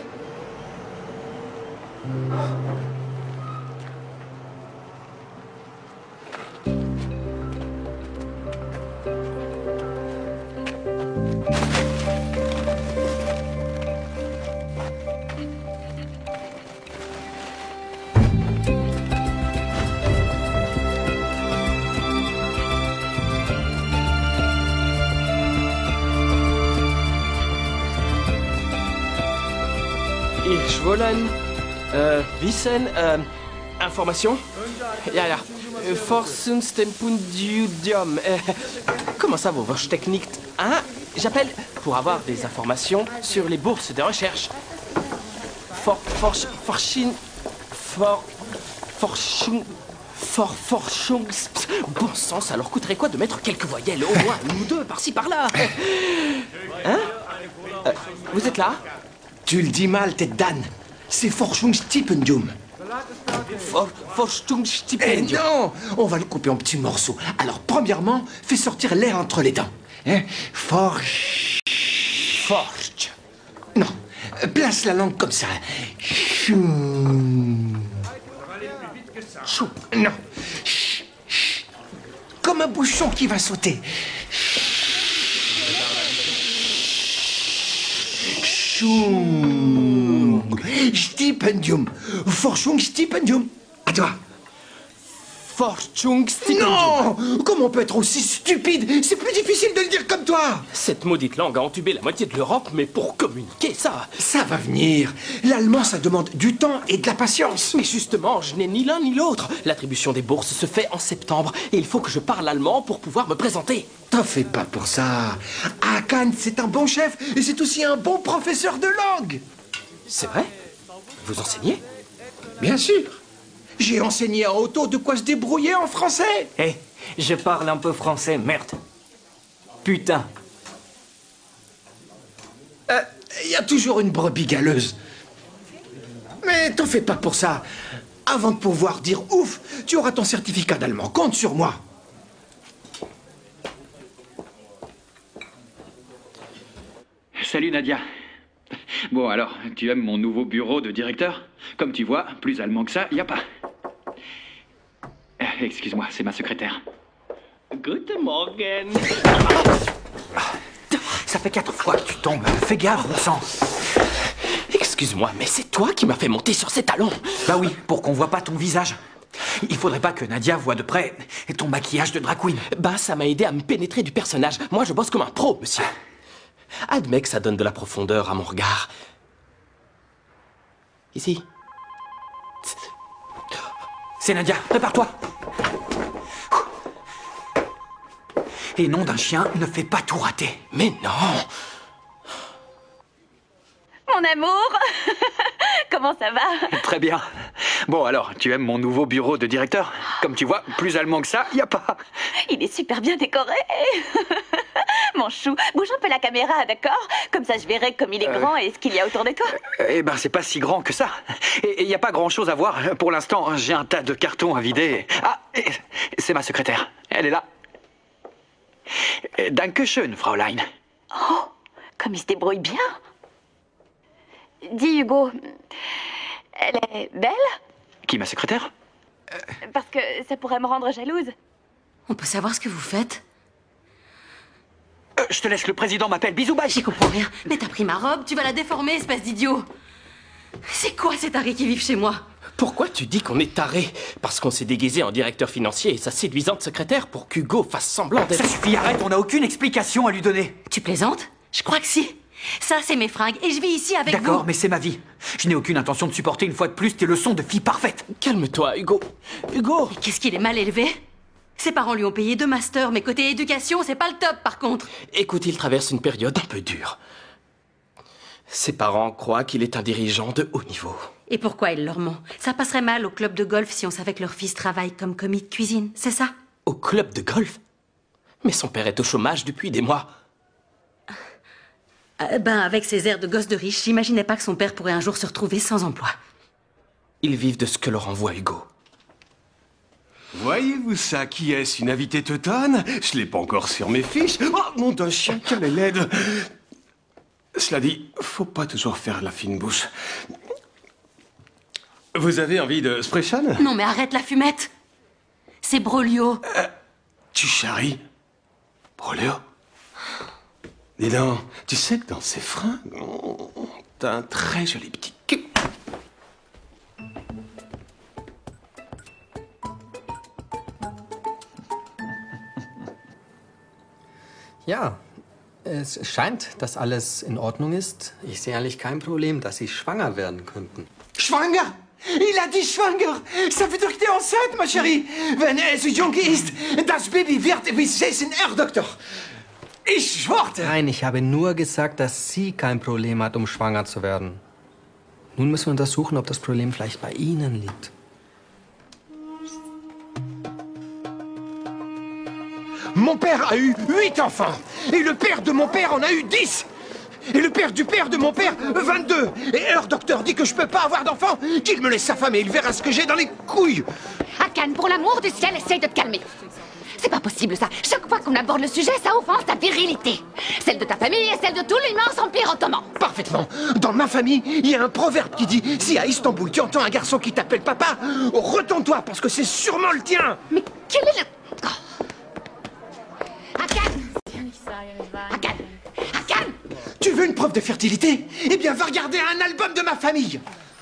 Ich wollen, wissen, information? Ja. Forschungsstipendium. Comment ça, vos recherches techniques? Hein? J'appelle pour avoir des informations sur les bourses de recherche. Forchung. Bon sang, ça leur coûterait quoi de mettre quelques voyelles, au moins une ou deux, par-ci, par-là? Hein? Vous êtes là? Tu le dis mal, tête d'âne. C'est Forschungsstipendium. Forschungsstipendium. Eh non! On va le couper en petits morceaux. Alors, premièrement, fais sortir l'air entre les dents. Hein? Forch. Non. Place la langue comme ça. Chou. Non. Comme un bouchon qui va sauter. Stipendium. Forschungsstipendium. À toi. Forschungsstipendium. Non! Comment on peut être aussi stupide? C'est plus difficile de le dire comme toi. Cette maudite langue a entubé la moitié de l'Europe, mais pour communiquer ça... Ça va venir. L'allemand, ça demande du temps et de la patience. Mais justement, je n'ai ni l'un ni l'autre. L'attribution des bourses se fait en septembre, et il faut que je parle allemand pour pouvoir me présenter. T'en fais pas pour ça. Hakan, c'est un bon chef, et c'est aussi un bon professeur de langue. C'est vrai? Vous enseignez? Bien sûr. J'ai enseigné à Otto de quoi se débrouiller en français. Hé, je parle un peu français, merde. Putain. Il y a toujours une brebis galeuse. Mais t'en fais pas pour ça. Avant de pouvoir dire ouf, tu auras ton certificat d'allemand. Compte sur moi. Salut Nadia. Bon alors, tu aimes mon nouveau bureau de directeur? Comme tu vois, plus allemand que ça, y a pas. Excuse-moi, c'est ma secrétaire. Guten Morgen. Ça fait 4 fois que tu tombes. Fais gaffe, bon sang. Excuse-moi, mais c'est toi qui m'as fait monter sur ces talons. Bah oui, pour qu'on voit pas ton visage. Il faudrait pas que Nadia voie de près ton maquillage de drag queen. Bah, ça m'a aidé à me pénétrer du personnage. Moi, je bosse comme un pro, monsieur. Admets que ça donne de la profondeur à mon regard. Ici. C'est Nadia, prépare-toi. Et nom d'un chien, ne fais pas tout rater. Mais non. Mon amour. Comment ça va? Très bien. Bon alors, tu aimes mon nouveau bureau de directeur? Comme tu vois, plus allemand que ça, y a pas. Il est super bien décoré. Mon chou, bouge un peu la caméra, d'accord? Comme ça, je verrai comme il est grand et ce qu'il y a autour de toi. Eh ben, c'est pas si grand que ça. Et y a pas grand-chose à voir. Pour l'instant, j'ai un tas de cartons à vider. Ah, c'est ma secrétaire. Elle est là. Dankeschön, Fraulein. Oh, comme il se débrouille bien. Dis, Hugo, elle est belle? Qui, ma secrétaire? Parce que ça pourrait me rendre jalouse. On peut savoir ce que vous faites? Je te laisse, le président m'appelle. Bisous, bye. J'y comprends rien. Mais t'as pris ma robe, tu vas la déformer, espèce d'idiot. C'est quoi ces tarés qui vivent chez moi? Pourquoi tu dis qu'on est taré? Parce qu'on s'est déguisé en directeur financier et sa séduisante secrétaire pour qu'Hugo fasse semblant d'être... Ça suffit, arrête, on n'a aucune explication à lui donner. Tu plaisantes? Je crois que si. Ça, c'est mes fringues et je vis ici avec vous. D'accord, mais c'est ma vie. Je n'ai aucune intention de supporter une fois de plus tes leçons de fille parfaite. Calme-toi, Hugo. Hugo! Mais qu'est-ce qu'il est mal élevé? Ses parents lui ont payé 2 masters, mais côté éducation, c'est pas le top, par contre. Écoute, il traverse une période un peu dure. Ses parents croient qu'il est un dirigeant de haut niveau. Et pourquoi il leur ment? Ça passerait mal au club de golf si on savait que leur fils travaille comme commis de cuisine, c'est ça? Au club de golf? Mais son père est au chômage depuis des mois. Ben, avec ses airs de gosse de riche, j'imaginais pas que son père pourrait un jour se retrouver sans emploi. Ils vivent de ce que leur envoie Hugo. Voyez-vous ça? Qui est-ce? Une invitée teutone? Je l'ai pas encore sur mes fiches. Oh, nom d'un chien, quelle est laide! Cela dit, faut pas toujours faire la fine bouche. Vous avez envie de Sprechen? Non mais arrête la fumette! C'est Broglio. Tu charries? Broglio? Dis donc, tu sais que dans ces fringues, t'as un très joli petit cul. Ja, es scheint, dass alles in Ordnung ist. Ich sehe eigentlich kein Problem, dass Sie schwanger werden könnten. Schwanger? Il a dit schwanger. Ça veut dire que t'es enceinte, ma chérie. Wenn es jung ist, das Baby wird wie 16 Doktor. Ich schwörte. Nein, ich habe nur gesagt, dass sie kein Problem hat, um schwanger zu werden. Nun müssen wir untersuchen, ob das Problem vielleicht bei Ihnen liegt. Mon père a eu 8 enfants. Et le père de mon père en a eu 10. Et le père du père de mon père, 22. Et leur docteur dit que je peux pas avoir d'enfants, qu'il me laisse sa femme et il verra ce que j'ai dans les couilles. Hakan, pour l'amour du ciel, essaye de te calmer. C'est pas possible, ça. Chaque fois qu'on aborde le sujet, ça offense ta virilité. Celle de ta famille et celle de tout l'immense empire ottoman. Parfaitement. Dans ma famille, il y a un proverbe qui dit « Si à Istanbul, tu entends un garçon qui t'appelle papa, retourne-toi parce que c'est sûrement le tien !» Mais quel est le... Hakan! Hakan! Hakan! Tu veux une preuve de fertilité? Eh bien, va regarder un album de ma famille.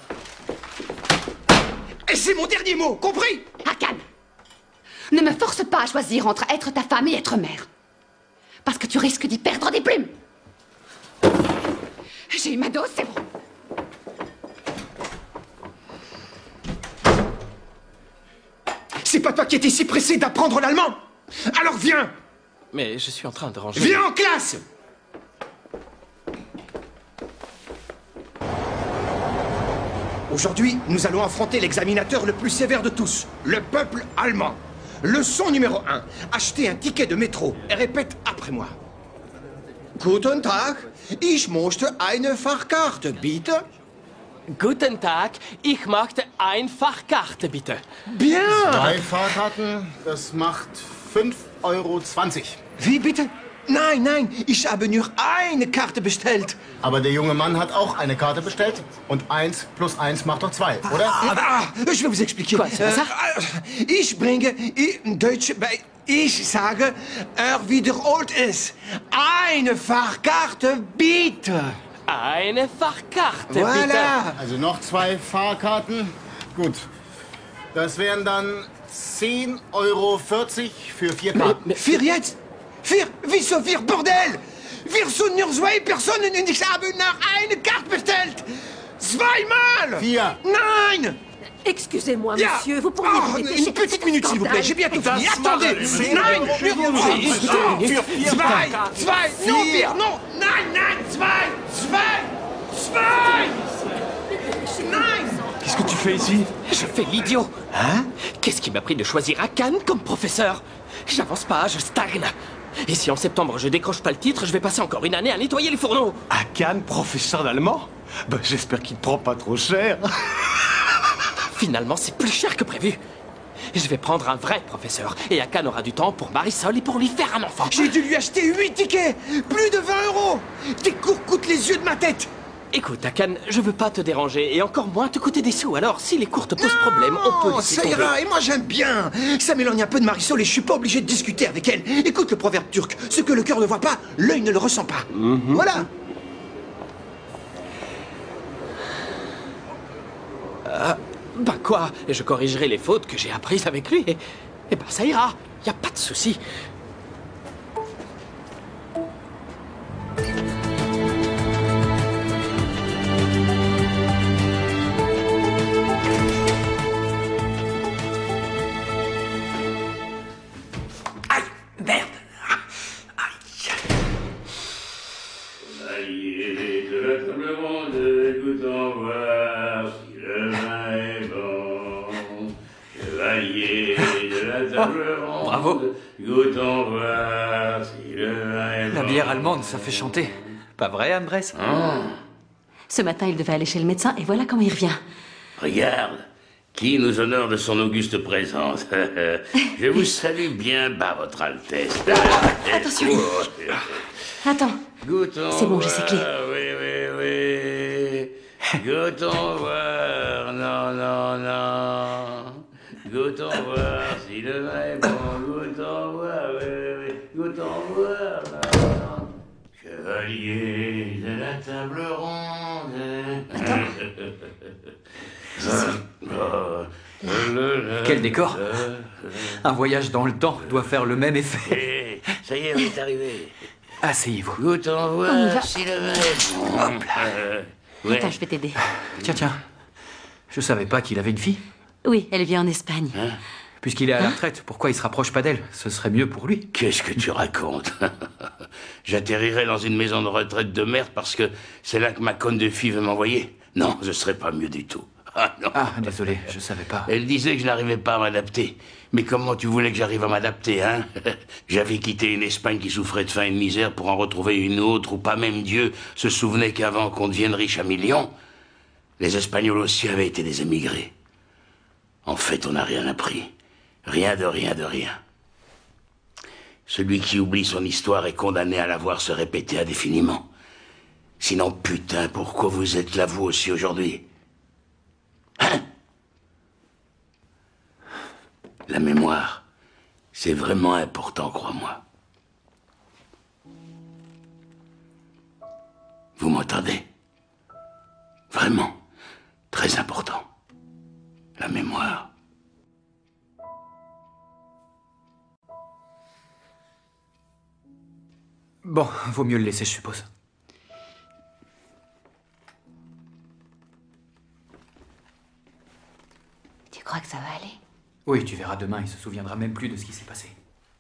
Et c'est mon dernier mot, compris? Hakan! Ne me force pas à choisir entre être ta femme et être mère. Parce que tu risques d'y perdre des plumes. J'ai eu ma dose, c'est bon. C'est pas toi qui étais si pressé d'apprendre l'allemand? Alors viens! Mais je suis en train de ranger... Viens en classe! Aujourd'hui, nous allons affronter l'examinateur le plus sévère de tous, le peuple allemand. Leçon numéro 1. Achetez un ticket de métro et répète après moi. Guten Tag, ich möchte eine Fahrkarte, bitte. Guten Tag, ich möchte eine Fahrkarte, bitte. Bien! 2 Fahrkarten, das macht 5,20 €. Wie bitte? Nein, nein, ich habe nur eine Karte bestellt. Aber der junge Mann hat auch eine Karte bestellt. Und 1 plus 1 macht doch 2, oder? Je vais vous expliquer. Quoi, c'est ça? Ich bringe in Deutsch bei... Ich sage, wiederholt es. Eine Fahrkarte, bitte. Eine Fahrkarte, voilà. bitte. Also noch 2 Fahrkarten. Gut. Das wären dann 10,40 € für 4 Karten. 4 jetzt? 4? Wieso 4, bordel? Wir sind nur 2 Personen und ich habe nach eine Karte bestellt. 2-mal! 4. Nein! Excusez-moi, Ja. monsieur, vous pourriez Oh, répéter, une c'est petite minute, s'il vous plaît, j'ai bientôt fini. Attendez! Nein! Zwei! Non, Pierre, non! Nein, 2! Nein! Qu'est-ce que tu fais ici? Je fais l'idiot. Hein? Qu'est-ce qui m'a pris de choisir Hakan comme professeur? J'avance pas, je stagne. Et si en septembre je décroche pas le titre, je vais passer encore une année à nettoyer les fourneaux. Hakan, professeur d'allemand? Ben, j'espère qu'il te prend pas trop cher. Finalement, c'est plus cher que prévu. Je vais prendre un vrai professeur. Et Hakan aura du temps pour Marisol et pour lui faire un enfant. J'ai dû lui acheter 8 tickets! Plus de 20 €! Tes cours coûtent les yeux de ma tête! Écoute, Hakan, je veux pas te déranger et encore moins te coûter des sous. Alors, si les cours te posent problème, on peut laisser Ça tomber. ira, et moi j'aime bien. Ça m'éloigne un peu de Marisol et je suis pas obligé de discuter avec elle. Écoute le proverbe turc, ce que le cœur ne voit pas, l'œil ne le ressent pas. Voilà. Bah quoi? Je corrigerai les fautes que j'ai apprises avec lui et bah ça ira. Y a pas de souci. Chevalier de la table ronde, goûtons voir si le vin est bon. Chevalier de la table ronde, Bravo. goûtons voir si le vin est bon. La bière allemande, ça fait chanter. Pas vrai, Andrés? Ce matin, il devait aller chez le médecin et voilà comment il revient. Regarde, qui nous honore de son auguste présence. Je vous salue bien bas, votre Altesse. Attention. Attends. Goûtons C'est bon, j'ai ses clés. Oui. Goûtons voir, non. Goûtons voir si le vin est bon. Goûtons voir, oui. Goûtons voir, non. Chevalier de la table ronde. Quel décor! Un voyage dans le temps doit faire le même effet. Ça y est, on est arrivé. Asseyez-vous. Goûtons On y voir va. si le vin est bon. Hop là. Attends, je vais t'aider. Tiens. Je savais pas qu'il avait une fille. Oui, elle vit en Espagne. Puisqu'il est à la retraite, pourquoi il se rapproche pas d'elle? Ce serait mieux pour lui. Qu'est-ce que tu racontes? J'atterrirai dans une maison de retraite de merde parce que c'est là que ma conne de fille veut m'envoyer. Non, ce serait pas mieux du tout. Ah non. Ah, désolé, je savais pas. Elle disait que je n'arrivais pas à m'adapter. Mais comment tu voulais que j'arrive à m'adapter, hein? J'avais quitté une Espagne qui souffrait de faim et de misère pour en retrouver une autre où pas même Dieu se souvenait qu'avant qu'on devienne riche à millions, les Espagnols aussi avaient été des émigrés. En fait, on n'a rien appris. Rien de rien de rien. Celui qui oublie son histoire est condamné à la voir se répéter indéfiniment. Sinon, putain, pourquoi vous êtes là, vous aussi, aujourd'hui? Hein? La mémoire, c'est vraiment important, crois-moi. Vous m'entendez? Vraiment, très important. La mémoire. Bon, vaut mieux le laisser, je suppose. Tu crois que ça va aller? Oui, tu verras demain, il se souviendra même plus de ce qui s'est passé.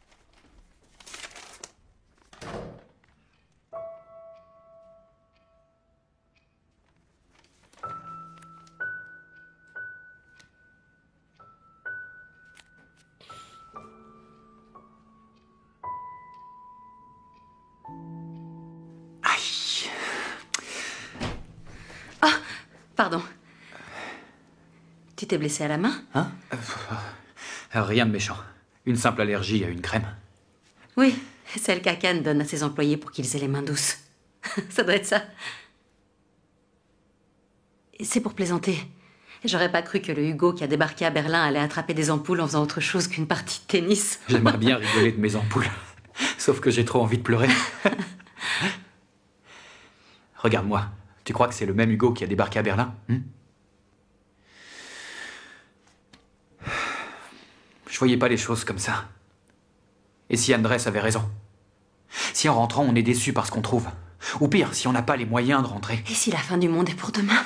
Pardon. Tu t'es blessé à la main? Hein? Rien de méchant. Une simple allergie à une crème. Oui, celle qu'Akan donne à ses employés pour qu'ils aient les mains douces. Ça doit être ça. Et c'est pour plaisanter. J'aurais pas cru que le Hugo qui a débarqué à Berlin allait attraper des ampoules en faisant autre chose qu'une partie de tennis. J'aimerais bien rigoler de mes ampoules. Sauf que j'ai trop envie de pleurer. Regarde-moi. Tu crois que c'est le même Hugo qui a débarqué à Berlin? Je voyais pas les choses comme ça. Et si Andrés avait raison? Si en rentrant, on est déçu par ce qu'on trouve? Ou pire, si on n'a pas les moyens de rentrer? Et si la fin du monde est pour demain?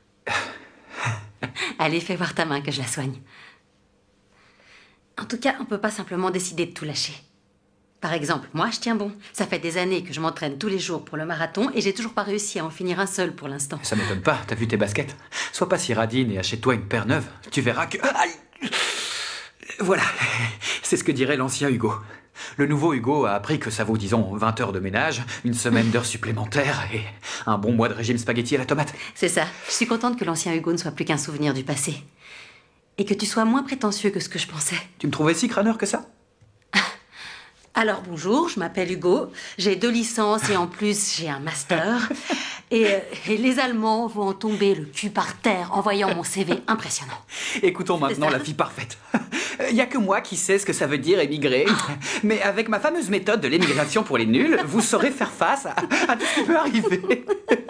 Allez, fais voir ta main que je la soigne. En tout cas, on peut pas simplement décider de tout lâcher. Par exemple, moi, je tiens bon. Ça fait des années que je m'entraîne tous les jours pour le marathon et j'ai toujours pas réussi à en finir un seul pour l'instant. Ça m'étonne pas, t'as vu tes baskets? Sois pas si radine et achète-toi une paire neuve. Tu verras que... Aïe! Voilà, c'est ce que dirait l'ancien Hugo. Le nouveau Hugo a appris que ça vaut, disons, 20 heures de ménage, une semaine d'heures supplémentaires et un bon mois de régime spaghetti à la tomate. C'est ça. Je suis contente que l'ancien Hugo ne soit plus qu'un souvenir du passé. Et que tu sois moins prétentieux que ce que je pensais. Tu me trouvais si crâneur que ça? Alors bonjour, je m'appelle Hugo, j'ai 2 licences et en plus j'ai un master. Et les Allemands vont en tomber le cul par terre en voyant mon CV impressionnant. Écoutons maintenant la fille parfaite. Il n'y a que moi qui sais ce que ça veut dire émigrer. Mais avec ma fameuse méthode de l'émigration pour les nuls, vous saurez faire face à tout ce qui peut arriver.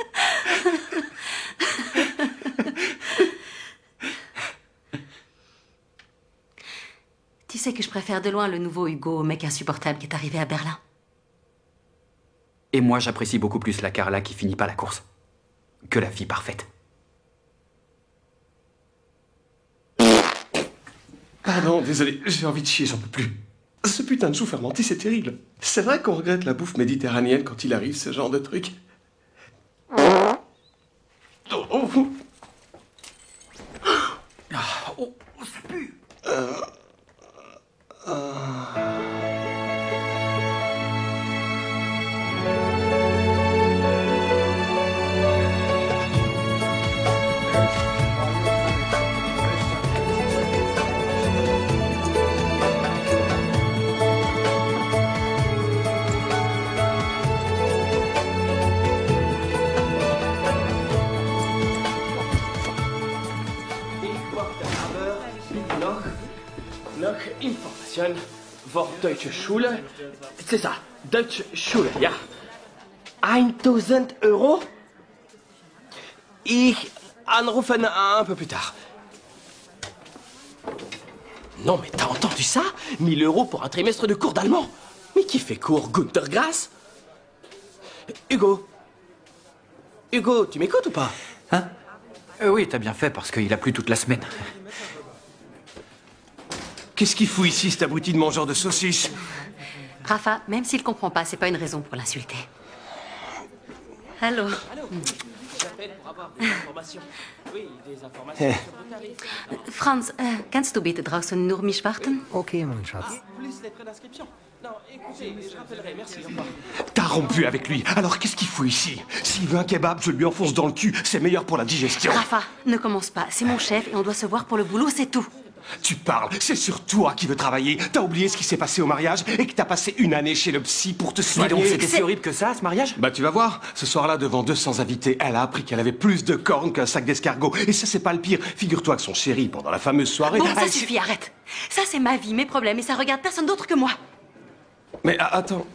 Tu sais que je préfère de loin le nouveau Hugo au mec insupportable qui est arrivé à Berlin. Et moi, j'apprécie beaucoup plus la Carla qui finit pas la course que la fille parfaite. Pardon, désolé, j'ai envie de chier, j'en peux plus. Ce putain de chou fermenté, c'est terrible. C'est vrai qu'on regrette la bouffe méditerranéenne quand il arrive ce genre de truc. Ça pue. Noch Information voor Deutsche Schule. C'est ça, Deutsche Schule, ja. 1000 €? Ich anrufen un peu plus tard. Non, mais t'as entendu ça? 1000 € pour un trimestre de cours d'allemand. Mais qui fait cours, Günter Grass? Hugo. Hugo, tu m'écoutes ou pas? Hein? Oui, t'as bien fait parce qu'il a plu toute la semaine. Qu'est-ce qu'il fout ici, cet abruti de mangeur de saucisses? Rafa, même s'il comprend pas, c'est pas une raison pour l'insulter. Hallo. J'appelle pour avoir des informations. Oui, des informations sur vos tarifs. Franz, kannst du bitte draußen nur mich warten? Okay, mein Schatz. Plus les frais d'inscription. Non, écoutez, je rappellerai, merci. Au revoir. T'as rompu avec lui, alors qu'est-ce qu'il fout ici? S'il veut un kebab, je lui enfonce dans le cul, c'est meilleur pour la digestion. Rafa, ne commence pas. C'est mon chef et on doit se voir pour le boulot, c'est tout. Tu parles, c'est sur toi qui veux travailler. T'as oublié ce qui s'est passé au mariage et que t'as passé une année chez le psy pour te soigner. Dis donc, c'était si horrible que ça, ce mariage? Bah tu vas voir, ce soir-là, devant 200 invités, elle a appris qu'elle avait plus de cornes qu'un sac d'escargot. Et ça, c'est pas le pire. Figure-toi que son chéri, pendant la fameuse soirée... Bon, ça suffit, arrête. Ça, c'est ma vie, mes problèmes, et ça regarde personne d'autre que moi. Mais attends...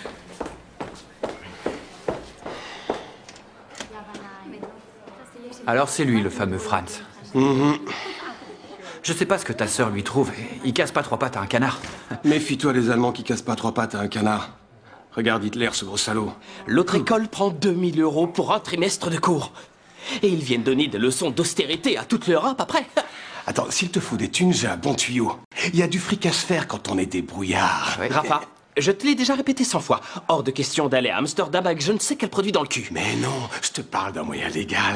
Alors c'est lui, le fameux Franz. Je sais pas ce que ta sœur lui trouve. Il casse pas trois pattes à un canard. Méfie-toi des Allemands qui cassent pas trois pattes à un canard. Regarde Hitler, ce gros salaud. L'autre école prend 2000 € pour un trimestre de cours. Et ils viennent donner des leçons d'austérité à toute l'Europe après. Attends, s'il te faut des thunes, j'ai un bon tuyau. Il y a du fric à se faire quand on est débrouillard. Rafa, je te l'ai déjà répété 100 fois. Hors de question d'aller à Amsterdam avec je ne sais quel produit dans le cul. Mais non, je te parle d'un moyen légal.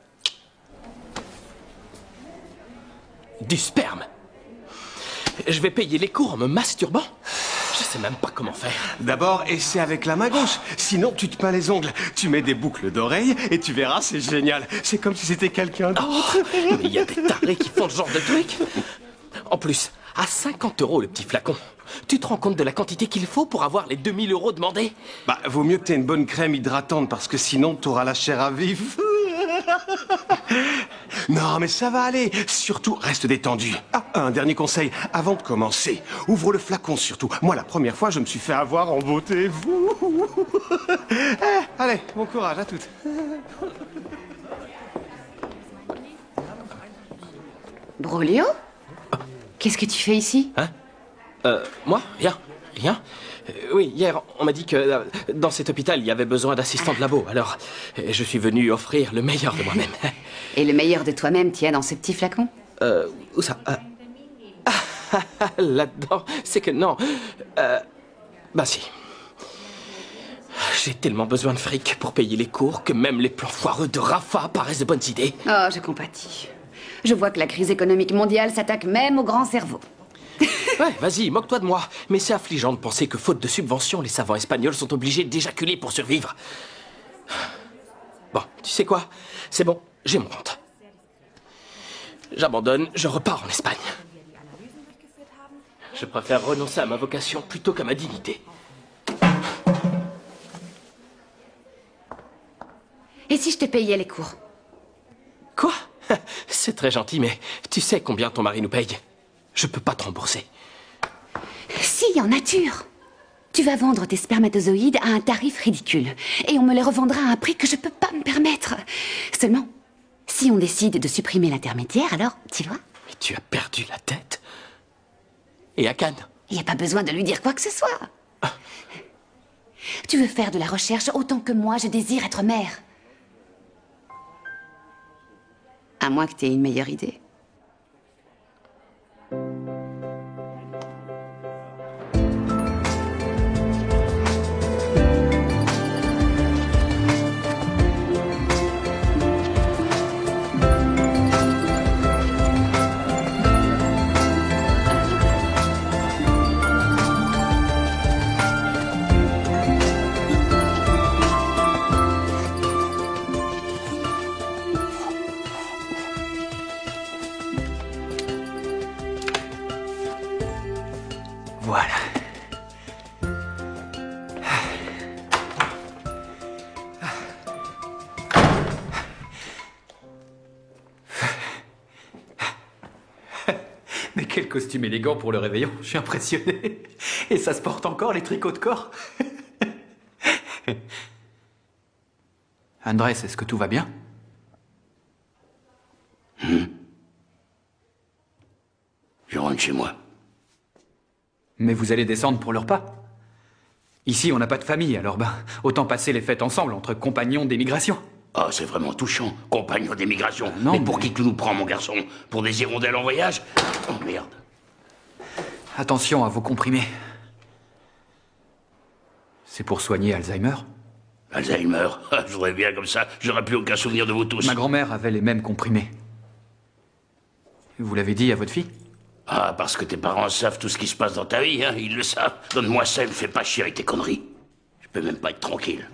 Du sperme. Je vais payer les cours en me masturbant. Je sais même pas comment faire. D'abord, essaie avec la main gauche. Sinon, tu te peins les ongles. Tu mets des boucles d'oreilles et tu verras, c'est génial. C'est comme si c'était quelqu'un d'autre. Mais il y a des tarés qui font ce genre de truc. En plus, à 50 € le petit flacon. Tu te rends compte de la quantité qu'il faut pour avoir les 2000 € demandés? Bah, vaut mieux que t'aies une bonne crème hydratante parce que sinon, t'auras la chair à vif. Non, mais ça va aller. Surtout, reste détendu. Ah, un dernier conseil. Avant de commencer, ouvre le flacon surtout. Moi, la première fois, je me suis fait avoir en beauté. Allez, bon courage à toutes. Brolio? Qu'est-ce que tu fais ici? Hein? Moi? Rien. Rien. Oui, hier, on m'a dit que dans cet hôpital, il y avait besoin d'assistants de labo. Alors, je suis venu offrir le meilleur de moi-même. Et le meilleur de toi-même tient dans ce petit flacon? Où ça? Là-dedans, c'est que non. Bah si. J'ai tellement besoin de fric pour payer les cours que même les plans foireux de Rafa paraissent de bonnes idées. Oh, je compatis. Je vois que la crise économique mondiale s'attaque même au grand cerveau. Ouais, vas-y, moque-toi de moi. Mais c'est affligeant de penser que, faute de subventions, les savants espagnols sont obligés d'éjaculer pour survivre. Bon, tu sais quoi? C'est bon, j'ai mon compte. J'abandonne, je repars en Espagne. Je préfère renoncer à ma vocation plutôt qu'à ma dignité. Et si je te payais les cours? Quoi? C'est très gentil, mais tu sais combien ton mari nous paye? Je peux pas te rembourser. Si, en nature. Tu vas vendre tes spermatozoïdes à un tarif ridicule. Et on me les revendra à un prix que je peux pas me permettre. Seulement, si on décide de supprimer l'intermédiaire, alors, tu vois? Mais tu as perdu la tête. Et à Cannes? Il n'y a pas besoin de lui dire quoi que ce soit. Tu veux faire de la recherche autant que moi, je désire être mère. À moins que tu aies une meilleure idée. Voilà. Mais quel costume élégant pour le réveillon, je suis impressionné. Et ça se porte encore, les tricots de corps. Andrés, est-ce que tout va bien? Je rentre chez moi. Mais vous allez descendre pour le repas. Ici, on n'a pas de famille, alors autant passer les fêtes ensemble, entre compagnons d'émigration. Ah, c'est vraiment touchant, compagnon d'émigration. Non, mais pour qui tu nous prends, mon garçon? Pour des hirondelles en voyage? Oh, merde. Attention à vos comprimés. C'est pour soigner Alzheimer? Alzheimer. Je voudrais bien comme ça, j'aurais plus aucun souvenir de vous tous. Ma grand-mère avait les mêmes comprimés. Vous l'avez dit à votre fille? Ah, parce que tes parents savent tout ce qui se passe dans ta vie, hein, ils le savent. Donne-moi ça, me fais pas chier avec tes conneries. Je peux même pas être tranquille.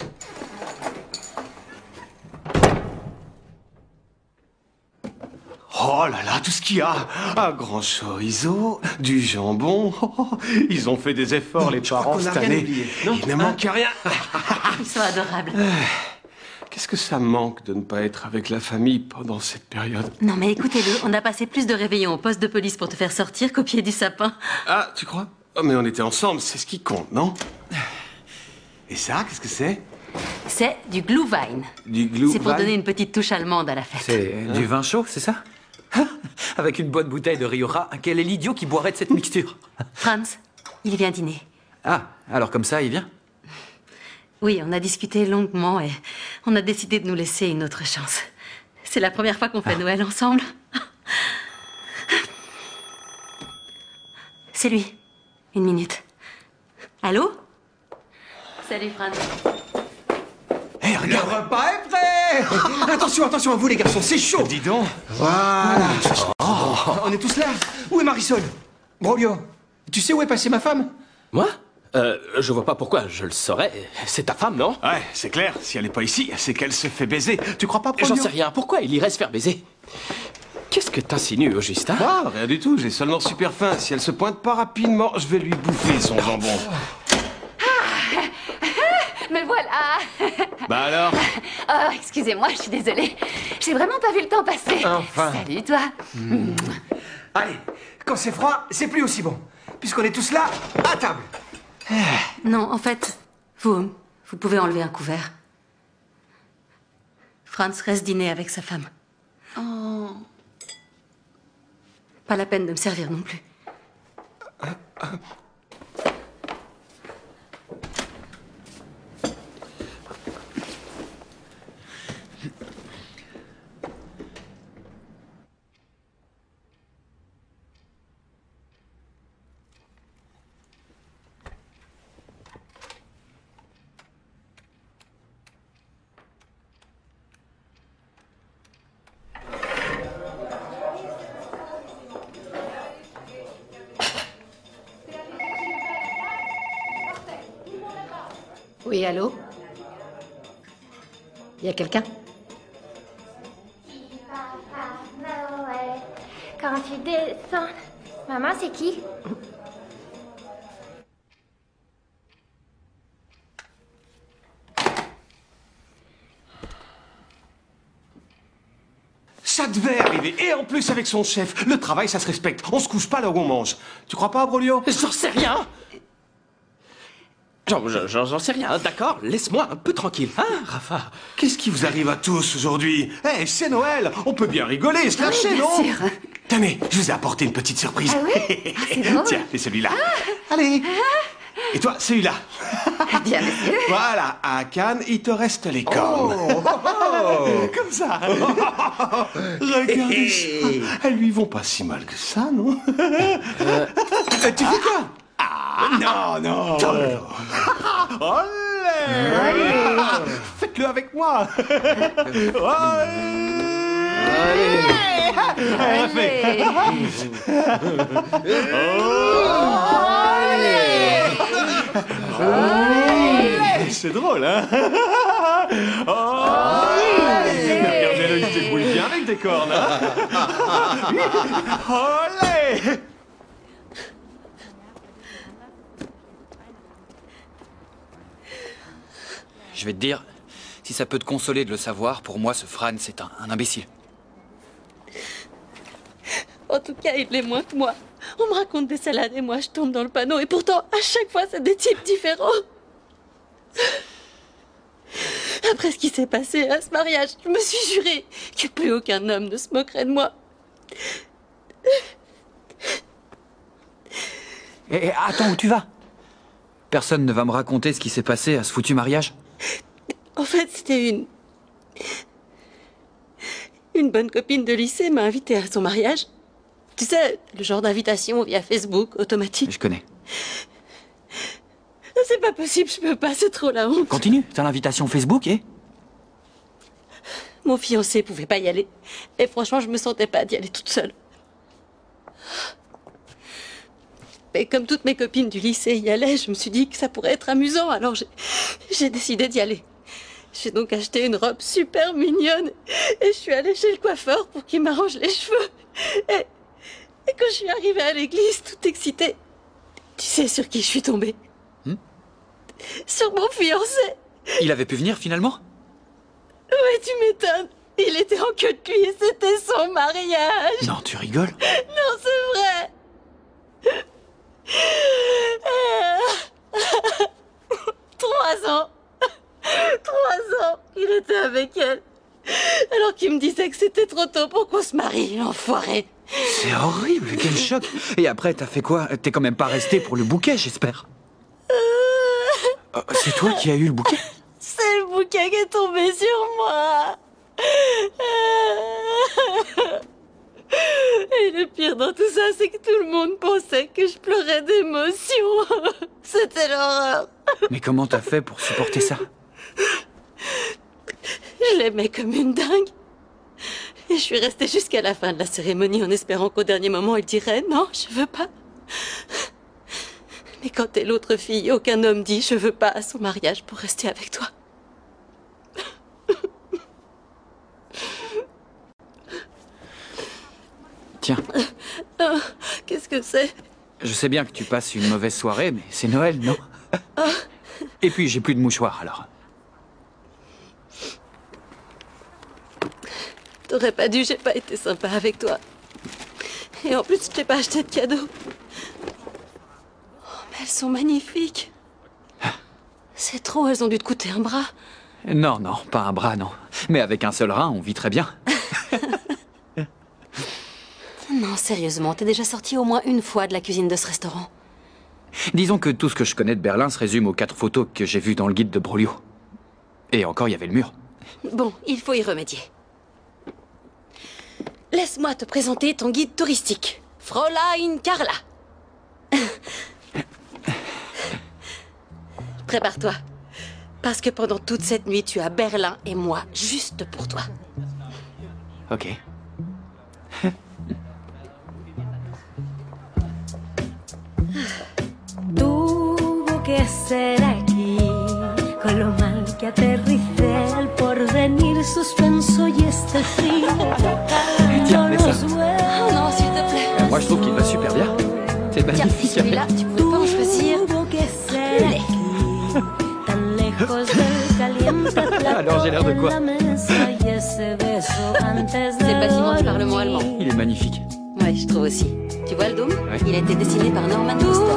Oh là là, tout ce qu'il y a. Un grand chorizo, du jambon. Oh, ils ont fait des efforts, les parents, cette année. Il ne manque rien. Ils sont adorables. Qu'est-ce que ça manque de ne pas être avec la famille pendant cette période? Non mais écoutez-le, on a passé plus de réveillons au poste de police pour te faire sortir qu'au pied du sapin. Ah, tu crois? Oh, mais on était ensemble, c'est ce qui compte, non? Et ça, qu'est-ce que c'est? C'est du Glühwein. Du Glühwein? C'est pour donner une petite touche allemande à la fête. C'est du vin chaud, c'est ça? Avec une bonne bouteille de Rioja, quel est l'idiot qui boirait de cette mixture? Franz, il vient dîner. Ah, alors comme ça, il vient? Oui, on a discuté longuement et on a décidé de nous laisser une autre chance. C'est la première fois qu'on fait Noël ensemble. C'est lui. Une minute. Allô? Salut, Franz. Hé, regarde, le repas est prêt. Attention, attention à vous les garçons, c'est chaud. Dis donc. Voilà. On est tous là. Où est Marisol? Braulio, tu sais où est passée ma femme? Moi? Je vois pas pourquoi je le saurais. C'est ta femme, non? Ouais, c'est clair. Si elle n'est pas ici, c'est qu'elle se fait baiser. Tu crois pas, Braulio? J'en sais rien. Pourquoi il irait se faire baiser? Qu'est-ce que t'insinues, Augustin? Ah, rien du tout. J'ai seulement super faim. Si elle se pointe pas rapidement, je vais lui bouffer son jambon. Me voilà. Bah alors? Oh, excusez-moi, je suis désolée. J'ai vraiment pas vu le temps passer. Enfin. Salut, toi. Allez, quand c'est froid, c'est plus aussi bon. Puisqu'on est tous là, à table. Non, en fait, vous pouvez enlever un couvert. Franz reste dîner avec sa femme. Oh. Pas la peine de me servir non plus. Oui, allô? Il y a quelqu'un? Noël, quand tu descends... Maman, c'est qui? Ça devait arriver. Et en plus avec son chef. Le travail, ça se respecte. On se couche pas là où on mange. Tu crois pas, Braulio? J'en sais rien. J'en sais rien, d'accord? Laisse-moi un peu tranquille, hein, Rafa? Qu'est-ce qui vous arrive à tous aujourd'hui? Eh, c'est Noël. On peut bien rigoler, se lâcher, Oui, bien non? sûr. Tenez, je vous ai apporté une petite surprise. Ah oui? Ah, c'est drôle. Tiens, fais celui-là. Allez. Et toi, celui-là. Bien, monsieur. Voilà, à Cannes, il te reste les cornes. Comme ça. Regardez ça. Elles lui vont pas si mal que ça, non? Tu fais quoi? Ah, non. Olé. Faites-le avec moi. C'est drôle, hein? Mais regardez-le, il se débrouille bien avec des cornes, hein? Olé! Je vais te dire, si ça peut te consoler de le savoir, pour moi, ce Fran, c'est un imbécile. En tout cas, il l'est moins que moi. On me raconte des salades et moi, je tombe dans le panneau. Et pourtant, à chaque fois, c'est des types différents. Après ce qui s'est passé à ce mariage, je me suis juré que plus aucun homme ne se moquerait de moi. Et attends, où tu vas? Personne ne va me raconter ce qui s'est passé à ce foutu mariage? En fait, c'était une bonne copine de lycée m'a invitée à son mariage. Tu sais, le genre d'invitation via Facebook, automatique. Je connais. c'est pas possible, je peux pas, c'est trop la honte. Continue, t'as l'invitation Facebook et... Mon fiancé pouvait pas y aller. Et franchement, je me sentais pas d'y aller toute seule. Mais comme toutes mes copines du lycée y allaient, je me suis dit que ça pourrait être amusant, alors j'ai décidé d'y aller. J'ai donc acheté une robe super mignonne et je suis allée chez le coiffeur pour qu'il m'arrange les cheveux. Et quand je suis arrivée à l'église, toute excitée, tu sais sur qui je suis tombée? Sur mon fiancé. Il avait pu venir finalement? Ouais, tu m'étonnes. Il était en queue de cuit et c'était son mariage. Non, tu rigoles? Non, c'est vrai. 3 ans. 3 ans qu'il était avec elle. Alors qu'il me disait que c'était trop tôt pour qu'on se marie, l'enfoiré. C'est horrible, quel choc. Et après, t'as fait quoi? T'es quand même pas resté pour le bouquet, j'espère. C'est toi qui as eu le bouquet? C'est le bouquet qui est tombé sur moi. Et le pire dans tout ça, c'est que tout le monde pensait que je pleurais d'émotion. C'était l'horreur. Mais comment t'as fait pour supporter ça? Je l'aimais comme une dingue. Et je suis restée jusqu'à la fin de la cérémonie en espérant qu'au dernier moment, il dirait « Non, je veux pas ». Mais quand t'es l'autre fille, aucun homme dit « Je veux pas » à son mariage pour rester avec toi. Tiens. Qu'est-ce que c'est? Je sais bien que tu passes une mauvaise soirée, mais c'est Noël, non? Et puis, j'ai plus de mouchoirs, alors. T'aurais pas dû, j'ai pas été sympa avec toi. Et en plus, je t'ai pas acheté de cadeaux. Oh, mais elles sont magnifiques. C'est trop, elles ont dû te coûter un bras. Non, non, pas un bras, non. Mais avec un seul rein, on vit très bien. Non, sérieusement, t'es déjà sorti au moins une fois de la cuisine de ce restaurant. Disons que tout ce que je connais de Berlin se résume aux 4 photos que j'ai vues dans le guide de Broglio. Et encore, il y avait le mur. Bon, il faut y remédier. Laisse-moi te présenter ton guide touristique, Fräulein Carla. Prépare-toi, parce que pendant toute cette nuit, tu as Berlin et moi juste pour toi. Ok. Tuvo que ser aquí, con lo mal que aterricé, el porvenir suspenso y este frío. Tiens, mets ça. Oh non, s'il te plaît. Moi, je trouve qu'il va super bien. C'est Tiens, magnifique. celui-là, tu pouvais pas en choisir. Alors, j'ai l'air de quoi? C'est le bâtiment du Parlement allemand. Il est magnifique. Ouais, je trouve aussi. Tu vois le dôme? Il a été dessiné par Norman Foster.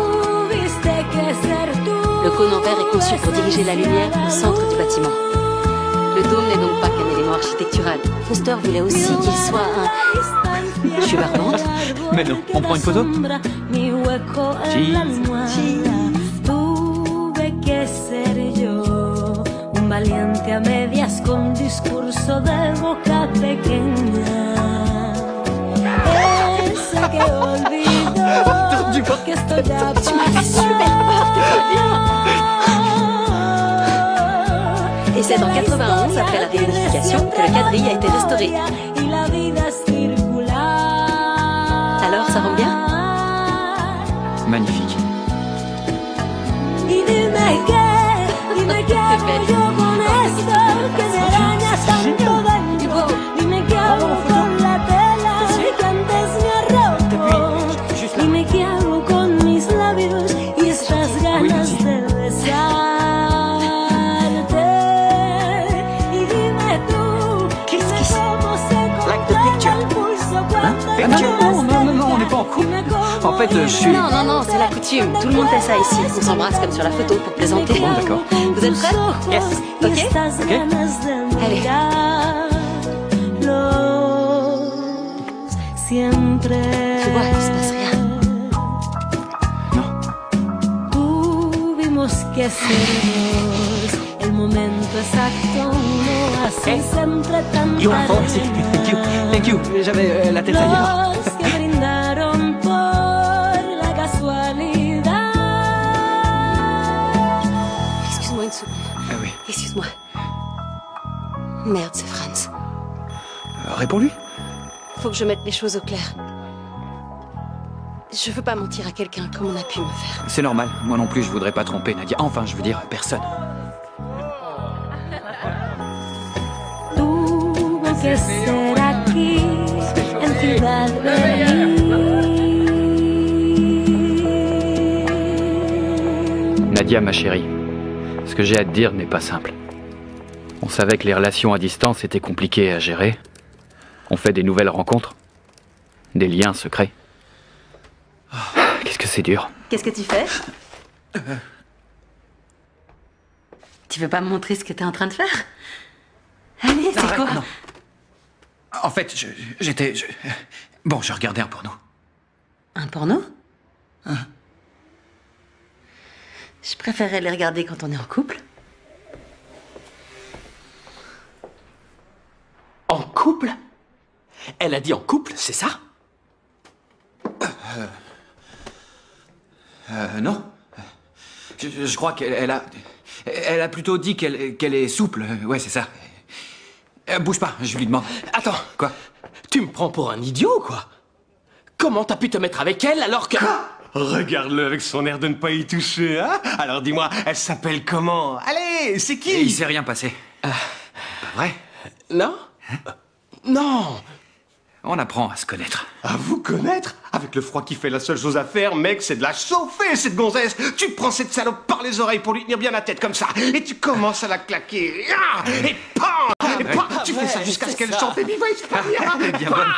Le cône en verre est conçu pour diriger la lumière au centre du bâtiment. Le dôme n'est donc pas qu'un élément architectural. Foster voulait aussi qu'il soit un... Je suis barbante? Mais non, on prend une photo? Tuve que ser yo, un valiente a medias con discurso de boca pequeña. Ese que olvidó que esto ya pasó. Tu m'as fait super peur, t'es pas bien. Et c'est en 91, après la réunification, que le quadrille a été restauré. Alors, ça rend bien? Magnifique. Dime qué hago yo con esto que me daña tanto daño. Dime qué hago con la tela que antes me arropó. Dime qué hago con mis labios y estas ganas de besarte. Y dime tú, dime cómo se controla el pulso cuando Non, on n'est pas en couple. En fait, je suis... Non, non, non, c'est la coutume. Tout le monde fait ça ici. On s'embrasse comme sur la photo pour plaisanter. Bon, d'accord. Vous êtes prêts? Yes. Ok? Allez. Tu vois, il se passe rien. Tuvimos que ser el momento exacto, no así siempre tan You are fancy. Thank you. Thank you. J'avais la tête ailleurs. Los que brindaron por la casualidad Excuse-moi. Merde, c'est Franz. Réponds-lui. Faut que je mette les choses au clair. Je veux pas mentir à quelqu'un comme on a pu me faire. C'est normal. Moi non plus, je voudrais pas tromper Nadia. Enfin, je veux dire, personne. Tuvo que ser aquí, en Ciudad Nadia, ma chérie, ce que j'ai à te dire n'est pas simple. On savait que les relations à distance étaient compliquées à gérer. On fait des nouvelles rencontres, des liens secrets. Qu'est-ce que c'est dur. Qu'est-ce que tu fais? Tu veux pas me montrer ce que t'es en train de faire? Allez, c'est Arrête, quoi? non. En fait, j'étais... Bon, je regardais un porno. Un porno? Je préférerais les regarder quand on est en couple. En couple? Elle a dit en couple, c'est ça? Non. Je crois qu'elle a... Elle a plutôt dit qu'elle est souple. Ouais, c'est ça. Bouge pas, je lui demande. Attends. Quoi? Tu me prends pour un idiot ou quoi? Comment t'as pu te mettre avec elle alors que... Regarde-le avec son air de ne pas y toucher, hein? Alors dis-moi, elle s'appelle comment? Allez, c'est qui? Il s'est rien passé. Pas vrai? Non? Non. On apprend à se connaître. À vous connaître? Avec le froid qui fait, la seule chose à faire, mec, c'est de la chauffer, cette gonzesse. Tu prends cette salope par les oreilles pour lui tenir bien la tête comme ça, et tu commences à la claquer. Ah, et pam! Et pam! Tu fais ça jusqu'à ce qu'elle chante et viva Espagne! Elle est bien bonne.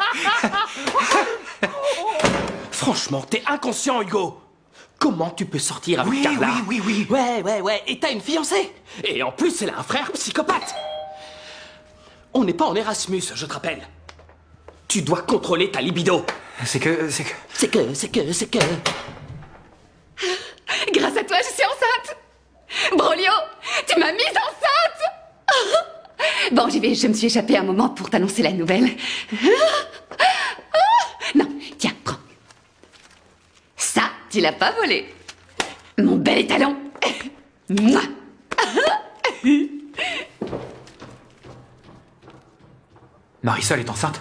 Franchement, t'es inconscient, Hugo. Comment tu peux sortir avec Carla? Oui. Ouais. Et t'as une fiancée. Et en plus, elle a un frère psychopathe. On n'est pas en Erasmus, je te rappelle. Tu dois contrôler ta libido. C'est que... Grâce à toi, je suis enceinte. Brolio, tu m'as mise enceinte. Bon, j'y vais, je me suis échappée un moment pour t'annoncer la nouvelle. Non, tiens, prends. Ça, tu l'as pas volé. Mon bel étalon. Mouah. Marisol est enceinte.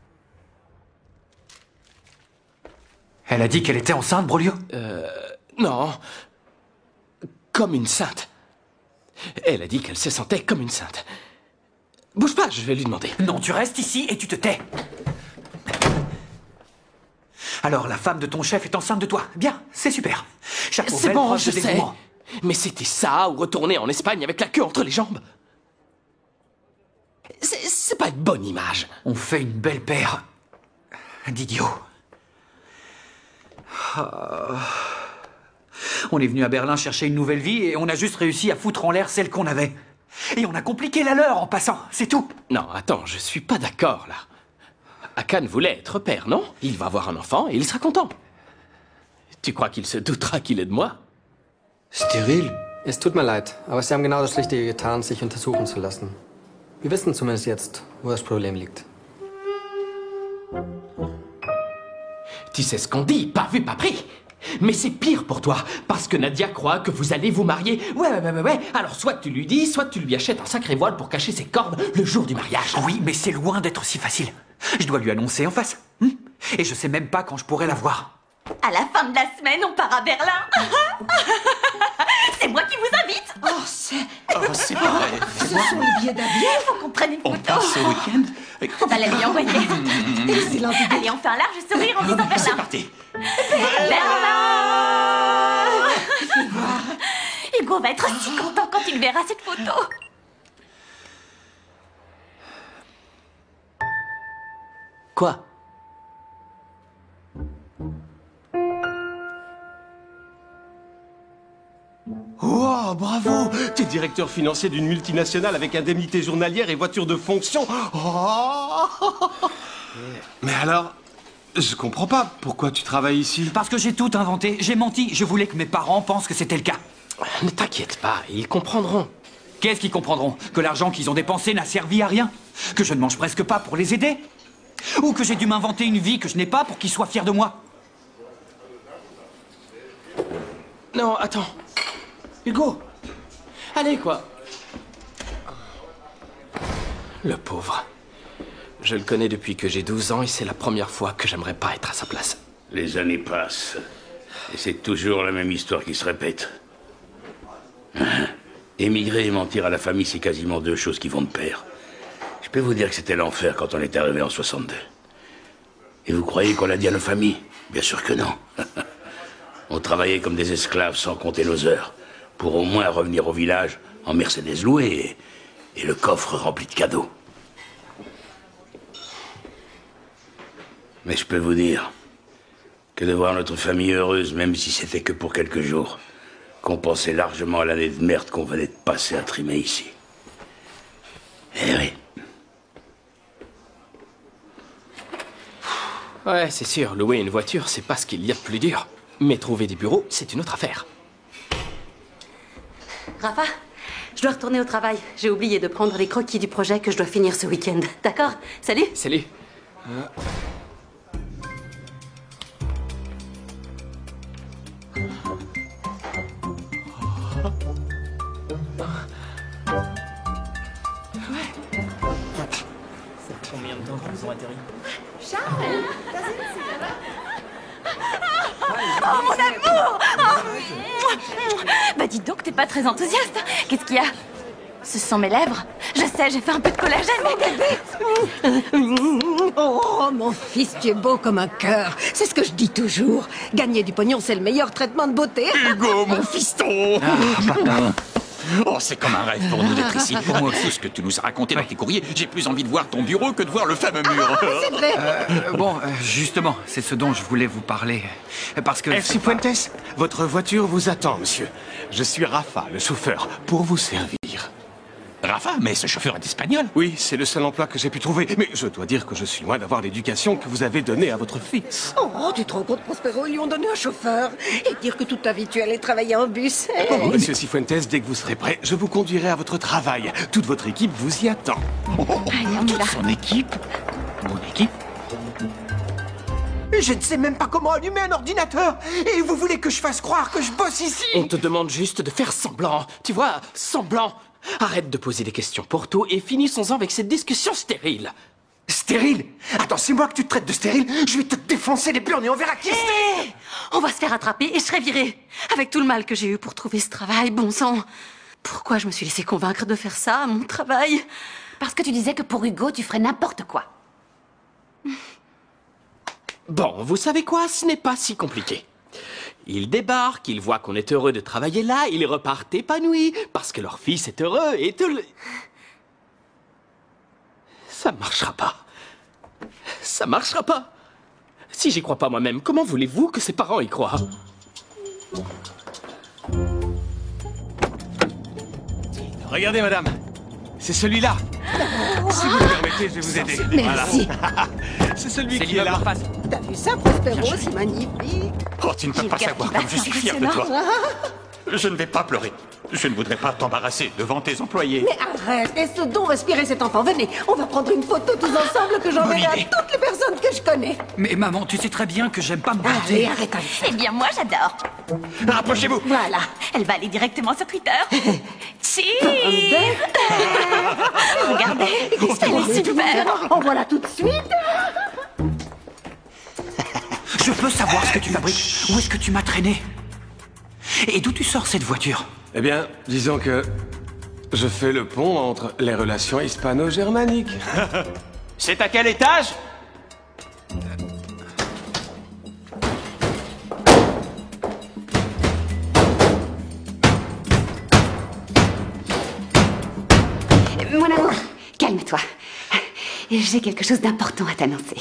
Elle a dit qu'elle était enceinte, Brolio? Non. Comme une sainte. Elle a dit qu'elle se sentait comme une sainte. Bouge pas, je vais lui demander. Non, tu restes ici et tu te tais. Alors, la femme de ton chef est enceinte de toi. Bien, c'est super. Chapeau, C'est belle bon, preuve je de sais. dévouement. Mais c'était ça ou retourner en Espagne avec la queue entre les jambes. C'est pas une bonne image. On fait une belle paire d'idiots. On est venu à Berlin chercher une nouvelle vie et on a juste réussi à foutre en l'air celle qu'on avait. Et on a compliqué la leur en passant, c'est tout. Non, attends, je suis pas d'accord là. Akan voulait être père, non? Il va avoir un enfant et il sera content. Tu crois qu'il se doutera qu'il est de moi? Steril? Es tut mir leid, aber Sie haben genau das Richtige getan, sich untersuchen zu lassen. Wir wissen zumindest jetzt, wo das Problem liegt. Tu sais ce qu'on dit, pas vu, pas pris. Mais c'est pire pour toi, parce que Nadia croit que vous allez vous marier. Ouais. Alors soit tu lui dis, soit tu lui achètes un sacré voile pour cacher ses cornes le jour du mariage. Oui, mais c'est loin d'être si facile. Je dois lui annoncer en face. Et je sais même pas quand je pourrai la voir. À la fin de la semaine, on part à Berlin. C'est moi qui vous invite. Oh, c'est pas vrai. Ce sont les billets d'avion. Il faut qu'on prenne une photo. Passe au week-end. On va la lui envoyer. Excellent. Allez, on fait un large sourire en disant Berlin. C'est parti. Berlin. Hugo va être si content quand il verra cette photo. Quoi? Oh, bravo! T'es directeur financier d'une multinationale avec indemnité journalière et voiture de fonction. Oh! Mais alors, je comprends pas pourquoi tu travailles ici. Parce que j'ai tout inventé, j'ai menti. Je voulais que mes parents pensent que c'était le cas. Ne t'inquiète pas, ils comprendront. Qu'est-ce qu'ils comprendront? Que l'argent qu'ils ont dépensé n'a servi à rien? Que je ne mange presque pas pour les aider? Ou que j'ai dû m'inventer une vie que je n'ai pas pour qu'ils soient fiers de moi? Non, attends. Hugo, allez quoi. Le pauvre. Je le connais depuis que j'ai 12 ans et c'est la première fois que j'aimerais pas être à sa place. Les années passent. Et c'est toujours la même histoire qui se répète. Émigrer et mentir à la famille, c'est quasiment deux choses qui vont de pair. Je peux vous dire que c'était l'enfer quand on est arrivé en 62. Et vous croyez qu'on l'a dit à nos familles? Bien sûr que non. On travaillait comme des esclaves sans compter nos heures, pour au moins revenir au village en Mercedes louée et le coffre rempli de cadeaux. Mais je peux vous dire que de voir notre famille heureuse, même si c'était que pour quelques jours, compensait largement l'année de merde qu'on venait de passer à trimer ici. Eh oui. Ouais, c'est sûr, louer une voiture, c'est pas ce qu'il y a de plus dur. Mais trouver des bureaux, c'est une autre affaire. Rafa, je dois retourner au travail. J'ai oublié de prendre les croquis du projet que je dois finir ce week-end. D'accord? Salut. Salut. Combien de temps qu'ils ont atterri? Charles, Oh, mon amour! Bah dis donc, t'es pas très enthousiaste. Qu'est-ce qu'il y a? Ce sont mes lèvres. Je sais, j'ai fait un peu de collagène, mon bébé. Oh, mon fils, tu es beau comme un cœur. C'est ce que je dis toujours. Gagner du pognon, c'est le meilleur traitement de beauté. Hugo, mon fiston! Oh, c'est comme un rêve pour nous d'être ici. Pour moi aussi, ce que tu nous as raconté dans tes courriers, j'ai plus envie de voir ton bureau que de voir le fameux mur. C'est vrai. Justement, c'est ce dont je voulais vous parler. Parce que... Merci Fuentes. Votre voiture vous attend, monsieur. Je suis Rafa, le chauffeur, pour vous servir. Rafa, mais ce chauffeur est espagnol. Oui, c'est le seul emploi que j'ai pu trouver. Mais je dois dire que je suis loin d'avoir l'éducation que vous avez donnée à votre fils. Oh, tu te rends compte, Prospero, ils lui ont donné un chauffeur. Et dire que toute ta vie, tu allais travailler en bus. Oh, monsieur Cifuentes, dès que vous serez prêt, je vous conduirai à votre travail. Toute votre équipe vous y attend. Allez, on y va. Son équipe? Mon équipe? Je ne sais même pas comment allumer un ordinateur. Et vous voulez que je fasse croire que je bosse ici? On te demande juste de faire semblant. Tu vois, semblant. Arrête de poser des questions pour tout et finissons-en avec cette discussion stérile. Stérile? Attends, c'est moi que tu te traites de stérile? Je vais te défoncer les burnes et on verra qui c'est. On va se faire attraper et je serai virée. Avec tout le mal que j'ai eu pour trouver ce travail, bon sang. Pourquoi je me suis laissée convaincre de faire ça à mon travail? Parce que tu disais que pour Hugo, tu ferais n'importe quoi. Bon, vous savez quoi? Ce n'est pas si compliqué. Ils débarquent, ils voient qu'on est heureux de travailler là, ils repartent épanouis, parce que leur fils est heureux et tout le... Ça marchera pas. Ça marchera pas. Si j'y crois pas moi-même, comment voulez-vous que ses parents y croient? Regardez, madame. C'est celui-là. Si vous me permettez, je vais vous aider. Merci. Voilà. C'est celui qui est là. T'as vu ça, Prospero? C'est magnifique. Oh, tu ne peux pas savoir comme je suis fier de toi. Je ne vais pas pleurer. Je ne voudrais pas t'embarrasser devant tes employés. Mais arrête, laisse donc respirer cet enfant. Venez, on va prendre une photo tous ensemble que j'enverrai à toutes les personnes que je connais. Mais maman, tu sais très bien que j'aime pas me Allez, vanter. arrête avec ça. Eh bien, moi, j'adore. Rapprochez-vous. Voilà, elle va aller directement sur Twitter. Cheers. Regardez, elle est super. On voit là tout de suite. Je peux savoir ce que tu fabriques. Où est-ce que tu m'as traîné? Et d'où tu sors cette voiture? Eh bien, disons que je fais le pont entre les relations hispano-germaniques. C'est à quel étage? Mon amour, calme-toi. J'ai quelque chose d'important à t'annoncer.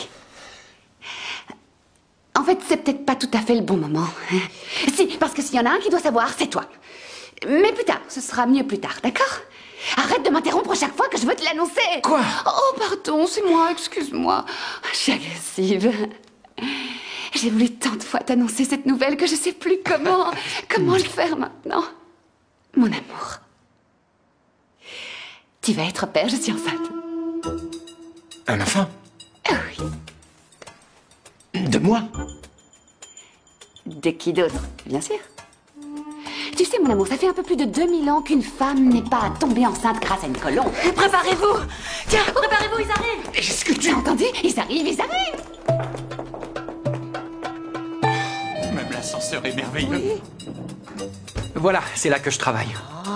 En fait, c'est peut-être pas tout à fait le bon moment. Si, parce que s'il y en a un qui doit savoir, c'est toi. Mais plus tard, ce sera mieux plus tard, d'accord? Arrête de m'interrompre à chaque fois que je veux te l'annoncer. Quoi? Oh, pardon, c'est moi, excuse-moi. Je suis agressive. J'ai voulu tant de fois t'annoncer cette nouvelle que je sais plus comment le faire maintenant. Mon amour. Tu vas être père, je suis enceinte. Un enfant? Oui. De moi? De qui d'autre, bien sûr. Tu sais, mon amour, ça fait un peu plus de 2000 ans qu'une femme n'est pas tombée enceinte grâce à une colombe. Préparez-vous, Tiens, préparez-vous, ils arrivent. Est-ce que tu... T'as entendu? Ils arrivent, ils arrivent. Même l'ascenseur est merveilleux. Voilà, c'est là que je travaille.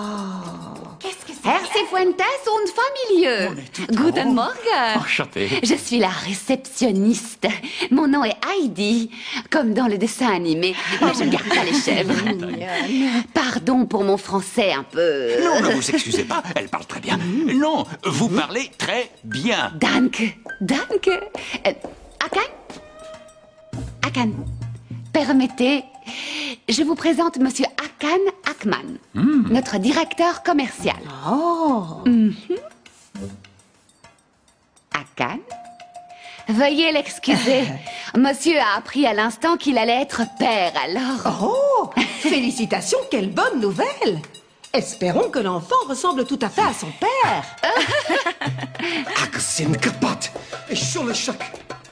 Herr Cifuentes und Familie. Guten Morgen. Enchanté. Je suis la réceptionniste. Mon nom est Heidi, comme dans le dessin animé, mais je garde pas les chèvres. Pardon pour mon français un peu... Non, ne vous excusez pas, elle parle très bien. Non, vous parlez très bien. Danke, danke. Akan? Akan, permettez, je vous présente Monsieur Akan Akman, notre directeur commercial. Oh. Akan? Veuillez l'excuser. Monsieur a appris à l'instant qu'il allait être père, alors... Oh, félicitations, quelle bonne nouvelle. Espérons que l'enfant ressemble tout à fait à son père. Sur le choc.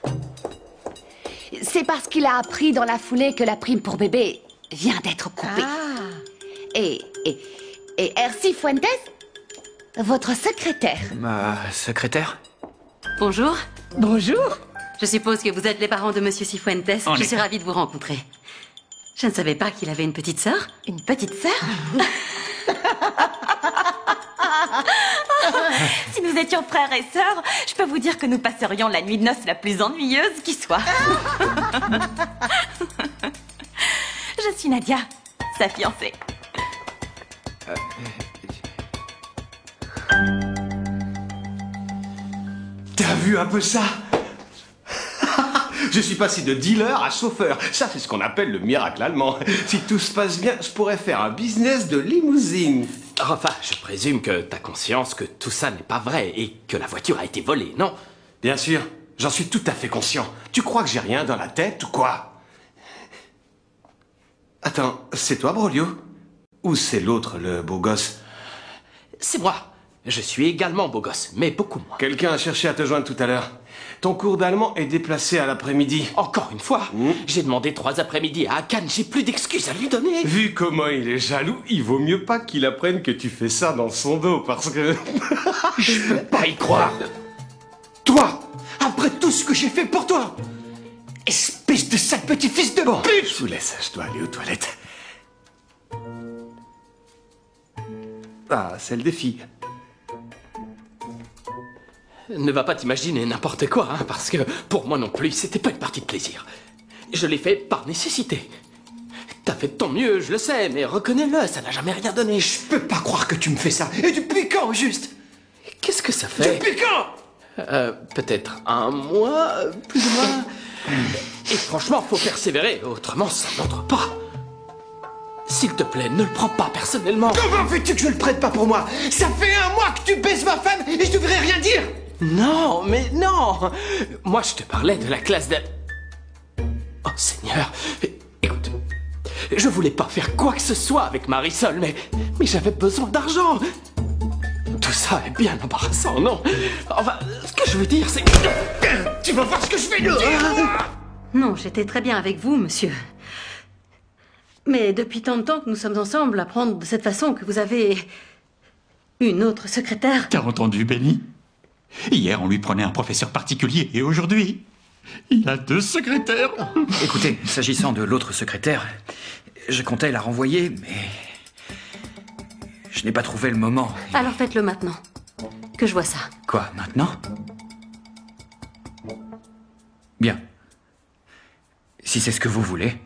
C'est parce qu'il a appris dans la foulée que la prime pour bébé vient d'être coupée. Et Herr Cifuentes, votre secrétaire. Ma secrétaire? Bonjour. Bonjour. Je suppose que vous êtes les parents de Monsieur Cifuentes. En Je effet. suis ravie de vous rencontrer. Je ne savais pas qu'il avait une petite sœur. Une petite sœur? Si nous étions frères et sœurs, je peux vous dire que nous passerions la nuit de noces la plus ennuyeuse qui soit. Je suis Nadia, sa fiancée. T'as vu un peu ça? Je suis passé de dealer à chauffeur. Ça, c'est ce qu'on appelle le miracle allemand. Si tout se passe bien, je pourrais faire un business de limousine. Enfin, je présume que t'as conscience que tout ça n'est pas vrai et que la voiture a été volée, non? Bien sûr, j'en suis tout à fait conscient. Tu crois que j'ai rien dans la tête ou quoi? Attends, c'est toi, Brolio? Ou c'est l'autre, le beau gosse? C'est moi. Je suis également beau gosse, mais beaucoup moins. Quelqu'un a cherché à te joindre tout à l'heure. Ton cours d'allemand est déplacé à l'après-midi. Encore une fois, j'ai demandé 3 après-midi à Akan, j'ai plus d'excuses à lui donner. Vu comment il est jaloux, il vaut mieux pas qu'il apprenne que tu fais ça dans son dos, parce que... Je peux pas y croire. Toi, après tout ce que j'ai fait pour toi. Espèce de sale petit fils de pute. Je vous laisse, je dois aller aux toilettes. Ah, c'est le défi. Ne va pas t'imaginer n'importe quoi, hein, parce que pour moi non plus, c'était pas une partie de plaisir. Je l'ai fait par nécessité. T'as fait de ton mieux, je le sais, mais reconnais-le, ça n'a jamais rien donné. Je peux pas croire que tu me fais ça. Et depuis quand, juste? Qu'est-ce que ça fait? Depuis quand? Peut-être 1 mois, plus ou moins. Et franchement, faut persévérer, autrement ça n'entre pas. S'il te plaît, ne le prends pas personnellement. Comment veux-tu que je le prenne pas pour moi? Ça fait 1 mois que tu baises ma femme et je devrais rien dire. Non, mais non. Moi, je te parlais de la classe de... Oh, Seigneur. Écoute, je voulais pas faire quoi que ce soit avec Marisol, mais j'avais besoin d'argent. Tout ça est bien embarrassant, non? Enfin, ce que je veux dire, c'est... Tu vas voir ce que je vais dire. Non, j'étais très bien avec vous, monsieur. Mais depuis tant de temps que nous sommes ensemble, apprendre de cette façon que vous avez... une autre secrétaire... T'as entendu, Benny? Hier, on lui prenait un professeur particulier, et aujourd'hui, il a 2 secrétaires. Écoutez, s'agissant de l'autre secrétaire, je comptais la renvoyer, mais... je n'ai pas trouvé le moment. Alors faites-le maintenant. Que je vois ça. Quoi, maintenant? Bien. Si c'est ce que vous voulez.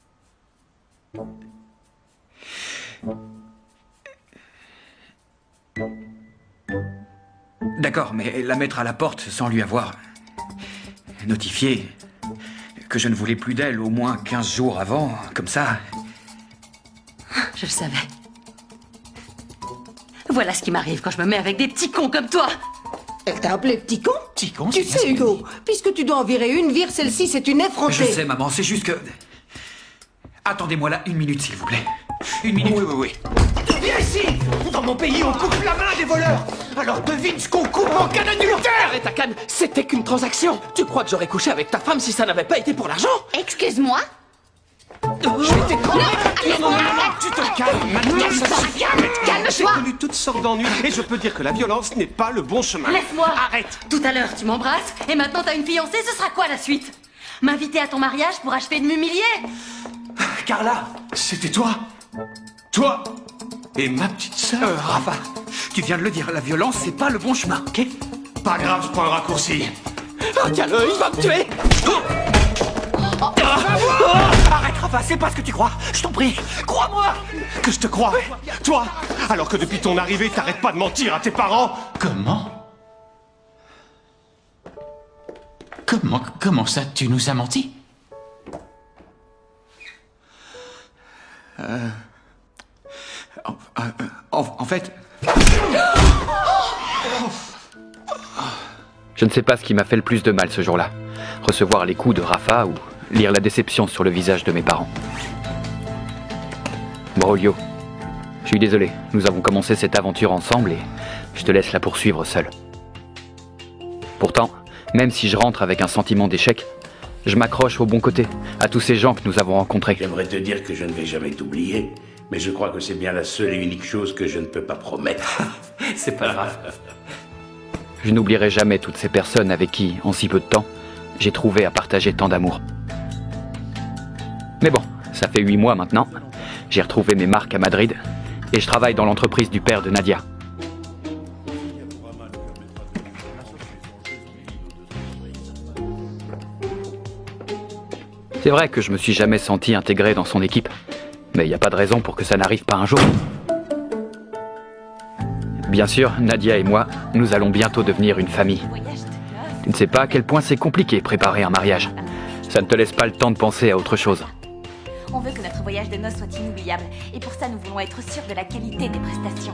D'accord, mais la mettre à la porte sans lui avoir notifié que je ne voulais plus d'elle au moins 15 jours avant, comme ça... Je le savais. Voilà ce qui m'arrive quand je me mets avec des petits cons comme toi. Elle t'a appelé petit con? Petit con, Tu sais, Hugo, puisque tu dois en virer une, vire celle-ci, c'est une effrontée. Je sais, maman, c'est juste que... Attendez-moi là 1 minute, s'il vous plaît. 1 minute. Oui. Viens ici. Dans mon pays, on coupe la main des voleurs. Alors devine ce qu'on coupe en cas d'adultère. Arrête, Akan, c'était qu'une transaction. Tu crois que j'aurais couché avec ta femme si ça n'avait pas été pour l'argent? Excuse-moi? Je vais t'écraser. Tu te calmes maintenant, ça suffit. Calme-toi. J'ai connu toutes sortes d'ennuis et je peux dire que la violence n'est pas le bon chemin. Laisse-moi. Arrête. Tout à l'heure, tu m'embrasses et maintenant t'as une fiancée, ce sera quoi la suite? M'inviter à ton mariage pour achever de m'humilier? Carla, c'était toi. Toi et ma petite sœur. Rafa, tu viens de le dire, la violence, c'est pas le bon chemin, ok? Pas grave, je prends un raccourci. Oh, tiens-le, il va me tuer. Arrête, Rafa, c'est pas ce que tu crois. Je t'en prie, crois-moi. Que je te crois? Toi? Alors que depuis ton arrivée, t'arrêtes pas de mentir à tes parents? Comment ça, tu nous as menti? En fait... Je ne sais pas ce qui m'a fait le plus de mal ce jour-là. Recevoir les coups de Rafa ou lire la déception sur le visage de mes parents. Broglio, je suis désolé, nous avons commencé cette aventure ensemble et je te laisse la poursuivre seul. Pourtant, même si je rentre avec un sentiment d'échec, je m'accroche au bon côté, à tous ces gens que nous avons rencontrés. J'aimerais te dire que je ne vais jamais t'oublier, mais je crois que c'est bien la seule et unique chose que je ne peux pas promettre. C'est pas grave. Je n'oublierai jamais toutes ces personnes avec qui, en si peu de temps, j'ai trouvé à partager tant d'amour. Mais bon, ça fait 8 mois maintenant. J'ai retrouvé mes marques à Madrid et je travaille dans l'entreprise du père de Nadia. C'est vrai que je me suis jamais senti intégré dans son équipe, mais il n'y a pas de raison pour que ça n'arrive pas un jour. Bien sûr, Nadia et moi, nous allons bientôt devenir une famille. Tu ne sais pas à quel point c'est compliqué préparer un mariage. Ça ne te laisse pas le temps de penser à autre chose. On veut que notre voyage de noces soit inoubliable. Et pour ça, nous voulons être sûrs de la qualité des prestations.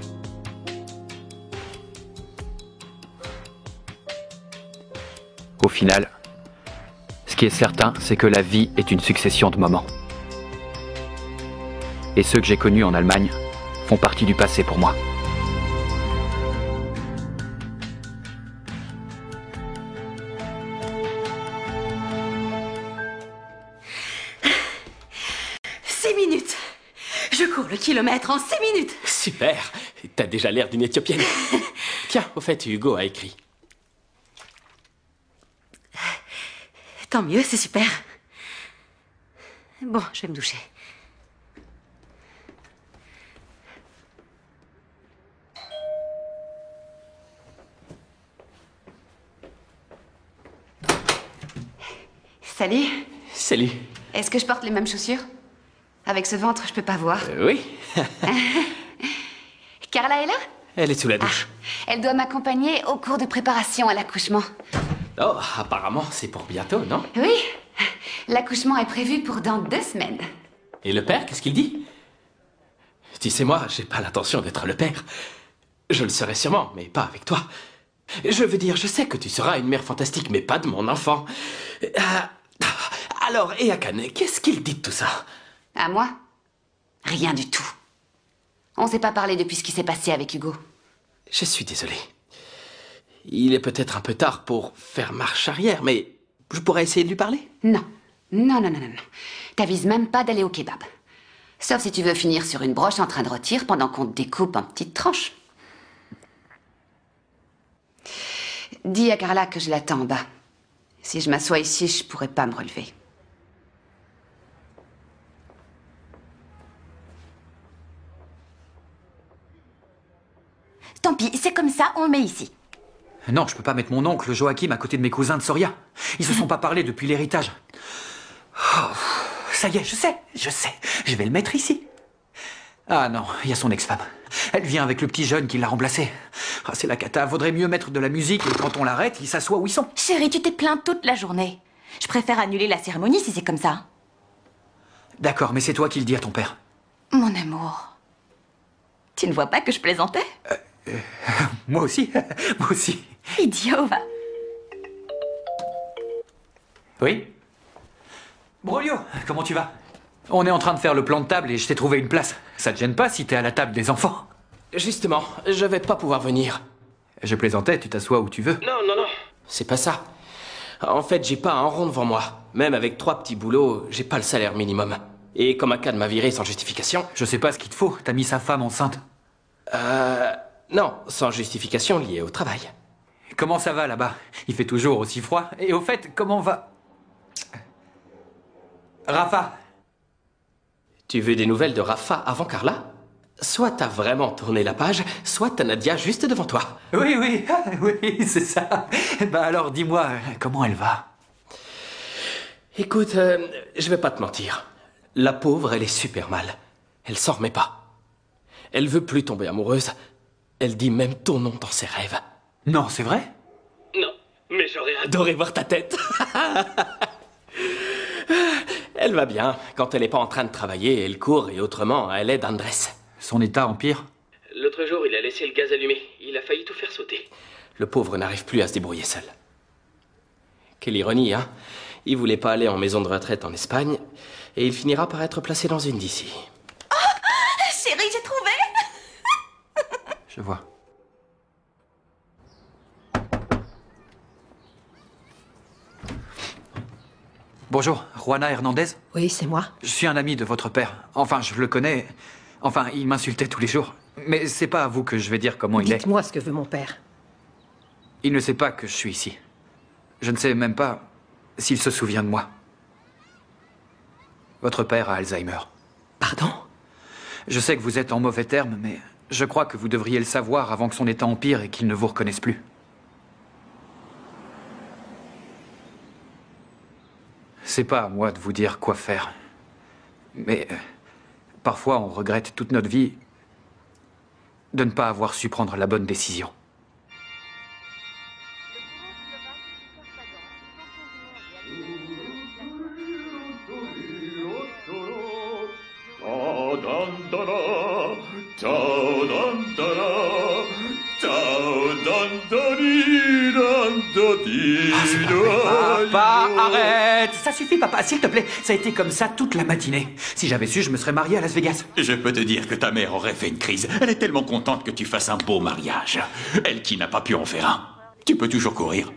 Au final, ce qui est certain, c'est que la vie est une succession de moments. Et ceux que j'ai connus en Allemagne font partie du passé pour moi. Je cours le kilomètre en 6 minutes. Super. T'as déjà l'air d'une Éthiopienne. Tiens, au fait, Hugo a écrit. Tant mieux, c'est super. Bon, je vais me doucher. Salut. Salut. Est-ce que je porte les mêmes chaussures? Avec ce ventre, je peux pas voir. Oui. Carla est là? Elle est sous la douche. Elle doit m'accompagner au cours de préparation à l'accouchement. Oh, apparemment, c'est pour bientôt, non? Oui. L'accouchement est prévu pour dans 2 semaines. Et le père, qu'est-ce qu'il dit? Tu sais, moi, j'ai pas l'intention d'être le père. Je le serai sûrement, mais pas avec toi. Je veux dire, je sais que tu seras une mère fantastique, mais pas de mon enfant. Alors, et Akane, qu'est-ce qu'il dit de tout ça? À moi? Rien du tout. On s'est pas parlé depuis ce qui s'est passé avec Hugo. Je suis désolé. Il est peut-être un peu tard pour faire marche arrière, mais je pourrais essayer de lui parler? Non. Non. T'avises même pas d'aller au kebab. Sauf si tu veux finir sur une broche en train de rôtir pendant qu'on te découpe en petites tranches. Dis à Carla que je l'attends en bas. Si je m'assois ici, je pourrais pas me relever. Tant pis, c'est comme ça, on le met ici. Non, je peux pas mettre mon oncle Joachim à côté de mes cousins de Soria. Ils se sont pas parlé depuis l'héritage. Oh, ça y est, je sais. Je vais le mettre ici. Ah non, il y a son ex-femme. Elle vient avec le petit jeune qui l'a remplacé. Ah, c'est la cata. Vaudrait mieux mettre de la musique et quand on l'arrête, ils s'assoient où ils sont. Chérie, tu t'es plaint toute la journée. Je préfère annuler la cérémonie si c'est comme ça. D'accord, mais c'est toi qui le dis à ton père. Mon amour. Tu ne vois pas que je plaisantais? Moi aussi. Moi aussi. Idiot, va. Oui? Broglio, comment tu vas? On est en train de faire le plan de table et je t'ai trouvé une place. Ça te gêne pas si t'es à la table des enfants? Justement, je vais pas pouvoir venir. Je plaisantais, tu t'assois où tu veux. Non. C'est pas ça. En fait, j'ai pas un rond devant moi. Même avec 3 petits boulots, j'ai pas le salaire minimum. Et comme Akkad m'a viré sans justification... Je sais pas ce qu'il te faut, t'as mis sa femme enceinte. Non, sans justification liée au travail. Comment ça va là-bas? Il fait toujours aussi froid. Et au fait, comment va... Rafa? Tu veux des nouvelles de Rafa avant Carla? Soit t'as vraiment tourné la page, soit t'as Nadia juste devant toi. Oui, oui, oui, c'est ça. Bah alors, dis-moi, comment elle va? Écoute, je vais pas te mentir. La pauvre, elle est super mal. Elle s'en remet pas. Elle veut plus tomber amoureuse. Elle dit même ton nom dans ses rêves. Non, c'est vrai? Non, mais j'aurais adoré voir ta tête. Elle va bien. Quand elle n'est pas en train de travailler, elle court et autrement, elle aide Andrés. Son état empire? L'autre jour, il a laissé le gaz allumé. Il a failli tout faire sauter. Le pauvre n'arrive plus à se débrouiller seul. Quelle ironie, hein? Il voulait pas aller en maison de retraite en Espagne, et il finira par être placé dans une d'ici. Oh, chérie, j'ai trouvé. Je vois. Bonjour, Juana Hernandez? Oui, c'est moi. Je suis un ami de votre père. Enfin, je le connais. Enfin, il m'insultait tous les jours. Mais c'est pas à vous que je vais dire comment il est. Dites-moi ce que veut mon père. Il ne sait pas que je suis ici. Je ne sais même pas s'il se souvient de moi. Votre père a Alzheimer. Pardon? Je sais que vous êtes en mauvais termes, mais je crois que vous devriez le savoir avant que son état empire et qu'il ne vous reconnaisse plus. C'est pas à moi de vous dire quoi faire. Mais parfois, on regrette toute notre vie de ne pas avoir su prendre la bonne décision. Papa, arrête! Ça suffit, papa, s'il te plaît. Ça a été comme ça toute la matinée. Si j'avais su, je me serais marié à Las Vegas. Je peux te dire que ta mère aurait fait une crise. Elle est tellement contente que tu fasses un beau mariage. Elle qui n'a pas pu en faire un. Tu peux toujours courir.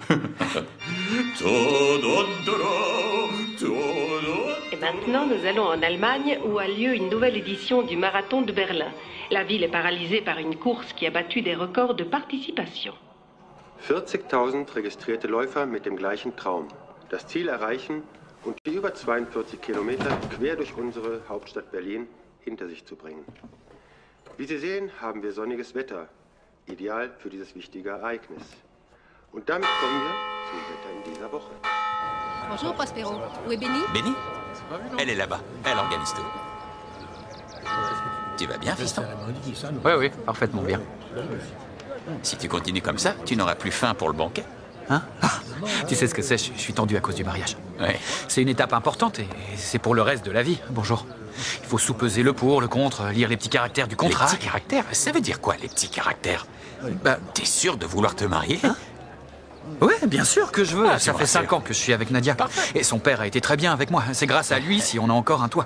Et maintenant, nous allons en Allemagne où a lieu une nouvelle édition du marathon de Berlin. La ville est paralysée par une course qui a battu des records de participation. 40.000 registrierte Läufer mit dem gleichen Traum. Das Ziel erreichen und die über 42 Kilometer quer durch unsere Hauptstadt Berlin hinter sich zu bringen. Wie Sie sehen, haben wir sonniges Wetter, ideal für dieses wichtige Ereignis. Und damit kommen wir zum Wetter in dieser Woche. Bonjour Prospero. Où est Benny? Benny? Elle est là-bas. Elle organise tout. Tu vas bien, fiston? Oui, oui, parfaitement bien. Si tu continues comme ça, tu n'auras plus faim pour le banquet. Hein? Tu sais ce que c'est, je suis tendu à cause du mariage. Ouais. C'est une étape importante et c'est pour le reste de la vie. Bonjour. Il faut sous-peser le pour, le contre, lire les petits caractères du contrat. Les petits caractères? Ça veut dire quoi, les petits caractères? Bah, t'es sûr de vouloir te marier? Hein? Ouais, bien sûr que je veux. Ah, ça fait 5 ans que je suis avec Nadia. Parfait. Et son père a été très bien avec moi. C'est grâce à lui si on a encore un toit.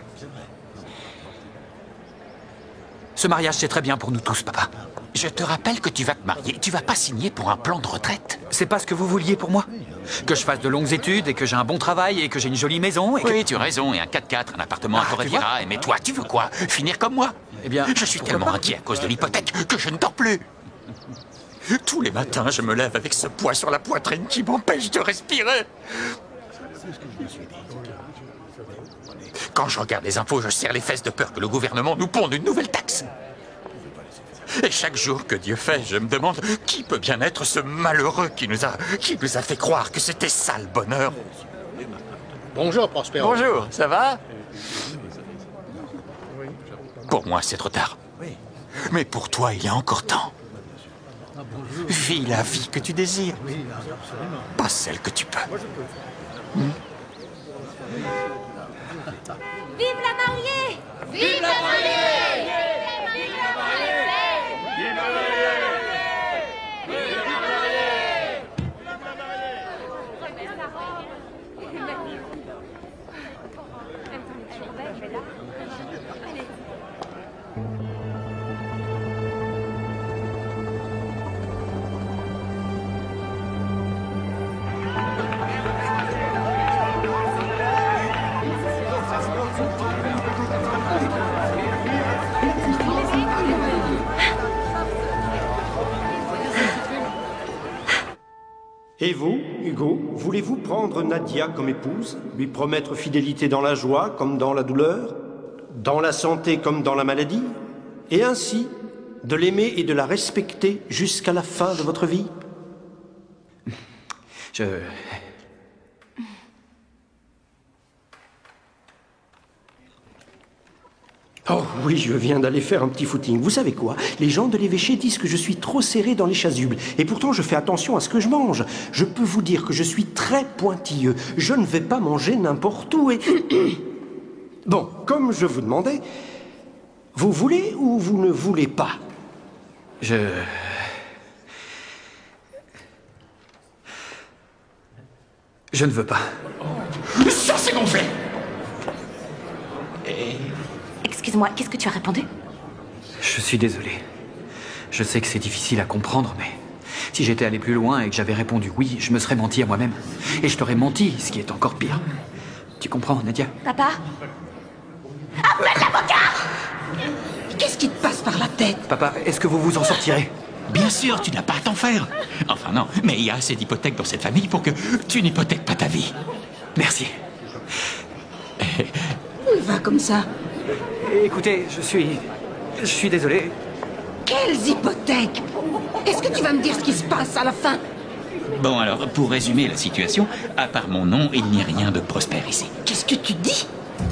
Ce mariage, c'est très bien pour nous tous, papa. Je te rappelle que tu vas te marier. Tu vas pas signer pour un plan de retraite. C'est pas ce que vous vouliez pour moi? Que je fasse de longues études et que j'ai un bon travail et que j'ai une jolie maison et que... Oui, tu as raison. Et un 4x4, un appartement à Torrevieja. Mais toi, tu veux quoi? Finir comme moi? Eh bien, je suis tellement inquiet à cause de l'hypothèque que je ne dors plus. Tous les matins, je me lève avec ce poids sur la poitrine qui m'empêche de respirer. Quand je regarde les infos, je serre les fesses de peur que le gouvernement nous ponde une nouvelle taxe. Et chaque jour que Dieu fait, je me demande qui peut bien être ce malheureux qui nous a fait croire que c'était ça le bonheur. Bonjour, Prospero. Bonjour, ça va? Pour moi, c'est trop tard. Mais pour toi, il y a encore temps. Vis la vie que tu désires, pas celle que tu peux. Vive la mariée! Vive la mariée! Vive la mariée! Hugo, voulez-vous prendre Nadia comme épouse, lui promettre fidélité dans la joie comme dans la douleur, dans la santé comme dans la maladie, et ainsi de l'aimer et de la respecter jusqu'à la fin de votre vie? Oh oui, je viens d'aller faire un petit footing. Vous savez quoi? Les gens de l'évêché disent que je suis trop serré dans les chasubles. Et pourtant, je fais attention à ce que je mange. Je peux vous dire que je suis très pointilleux. Je ne vais pas manger n'importe où et... Bon, comme je vous demandais, vous voulez ou vous ne voulez pas? Je ne veux pas. Ça, c'est gonflé! Excuse-moi, qu'est-ce que tu as répondu? Je suis désolé. Je sais que c'est difficile à comprendre, mais si j'étais allé plus loin et que j'avais répondu oui, je me serais menti à moi-même. Et je t'aurais menti, ce qui est encore pire. Tu comprends, Nadia? Papa? Appelle l'avocat! Qu'est-ce qui te passe par la tête? Papa, est-ce que vous vous en sortirez? Bien sûr, tu n'as pas à t'en faire. Enfin non, mais il y a assez d'hypothèques dans cette famille pour que tu n'hypothèques pas ta vie. Merci. Où il va comme ça? Écoutez, je suis désolé. Quelles hypothèques? Est-ce que tu vas me dire ce qui se passe à la fin? Bon alors, pour résumer la situation, à part mon nom, il n'y a rien de prospère ici. Qu'est-ce que tu dis?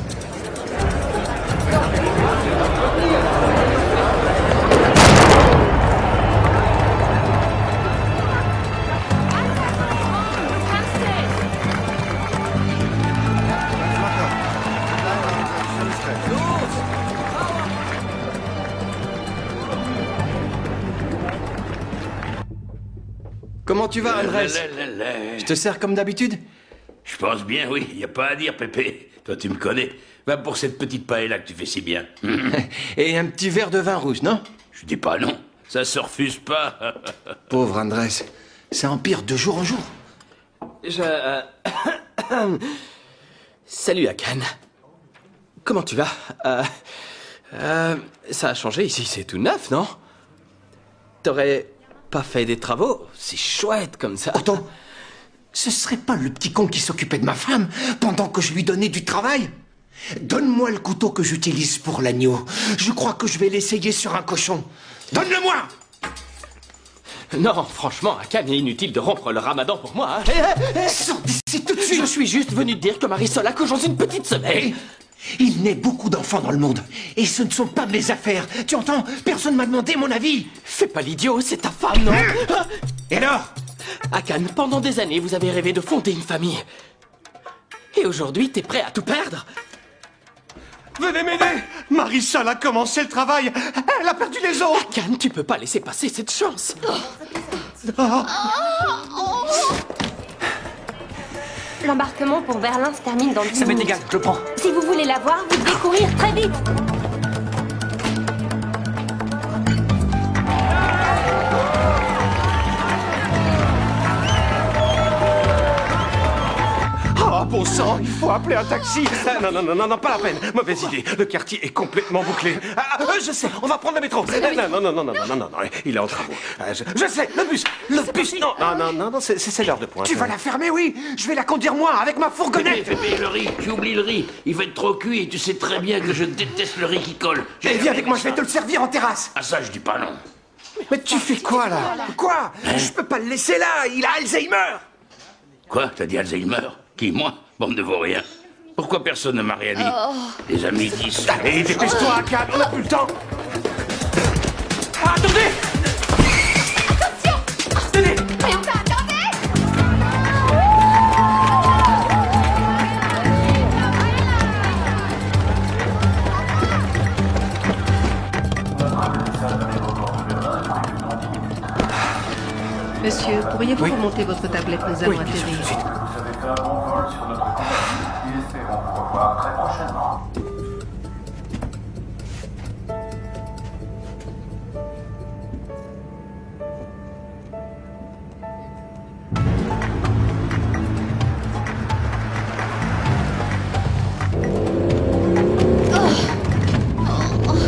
Comment tu vas, Andrés? Je te sers comme d'habitude? Je pense bien, oui. Y a pas à dire, Pépé. Toi, tu me connais. Va pour cette petite paella que tu fais si bien. Et un petit verre de vin rouge, non? Je dis pas non. Ça se refuse pas. Pauvre Andrés. Ça empire de jour en jour. Salut, Akan. Comment tu vas? Ça a changé ici, c'est tout neuf, non? T'aurais pas fait des travaux? C'est chouette comme ça. Attends, ce serait pas le petit con qui s'occupait de ma femme pendant que je lui donnais du travail? Donne-moi le couteau que j'utilise pour l'agneau. Je crois que je vais l'essayer sur un cochon. Donne-le-moi! Non, franchement, Akan, il est inutile de rompre le ramadan pour moi. Hein. Sors d'ici tout de suite! Je suis juste venu te dire que Marisol accouche dans une petite semaine. Il naît beaucoup d'enfants dans le monde. Et ce ne sont pas mes affaires. Tu entends? Personne m'a demandé mon avis. Fais pas l'idiot, c'est ta femme, non? Et alors? Akan, pendant des années, vous avez rêvé de fonder une famille. Et aujourd'hui, t'es prêt à tout perdre? Venez m'aider! Marisol a commencé le travail. Elle a perdu les os. Akan, tu peux pas laisser passer cette chance. L'embarquement pour Berlin se termine dans 10 minutes. Ça m'est égal, je le prends. Si vous voulez la voir, vous devez courir très vite. Ah, bon sang, il faut appeler un taxi. Non, pas la peine. Mauvaise idée. Le quartier est complètement bouclé. Je sais, on va prendre le métro. Non, il est en travaux. Je sais, le bus. Non, c'est l'heure de pointe. Tu vas la fermer, oui? Je vais la conduire moi, avec ma fourgonnette. Pépé, le riz, tu oublies le riz. Il va être trop cuit et tu sais très bien que je déteste le riz qui colle. Et viens avec moi, je vais te le servir en terrasse. Ah ça, je dis pas non. Mais tu fais quoi, là? Quoi? Je peux pas le laisser là, il a Alzheimer. Quoi? T'as dit Alzheimer? Qui, moi? Bande de vauriens. Pourquoi personne ne m'a rien dit? Les amis disent... Allez, dépêche-toi, Akan, on n'a plus le temps. Attendez! Attention! Tenez! Mais enfin, attendez! Monsieur, pourriez-vous remonter votre tablette? Nous allons atterrir.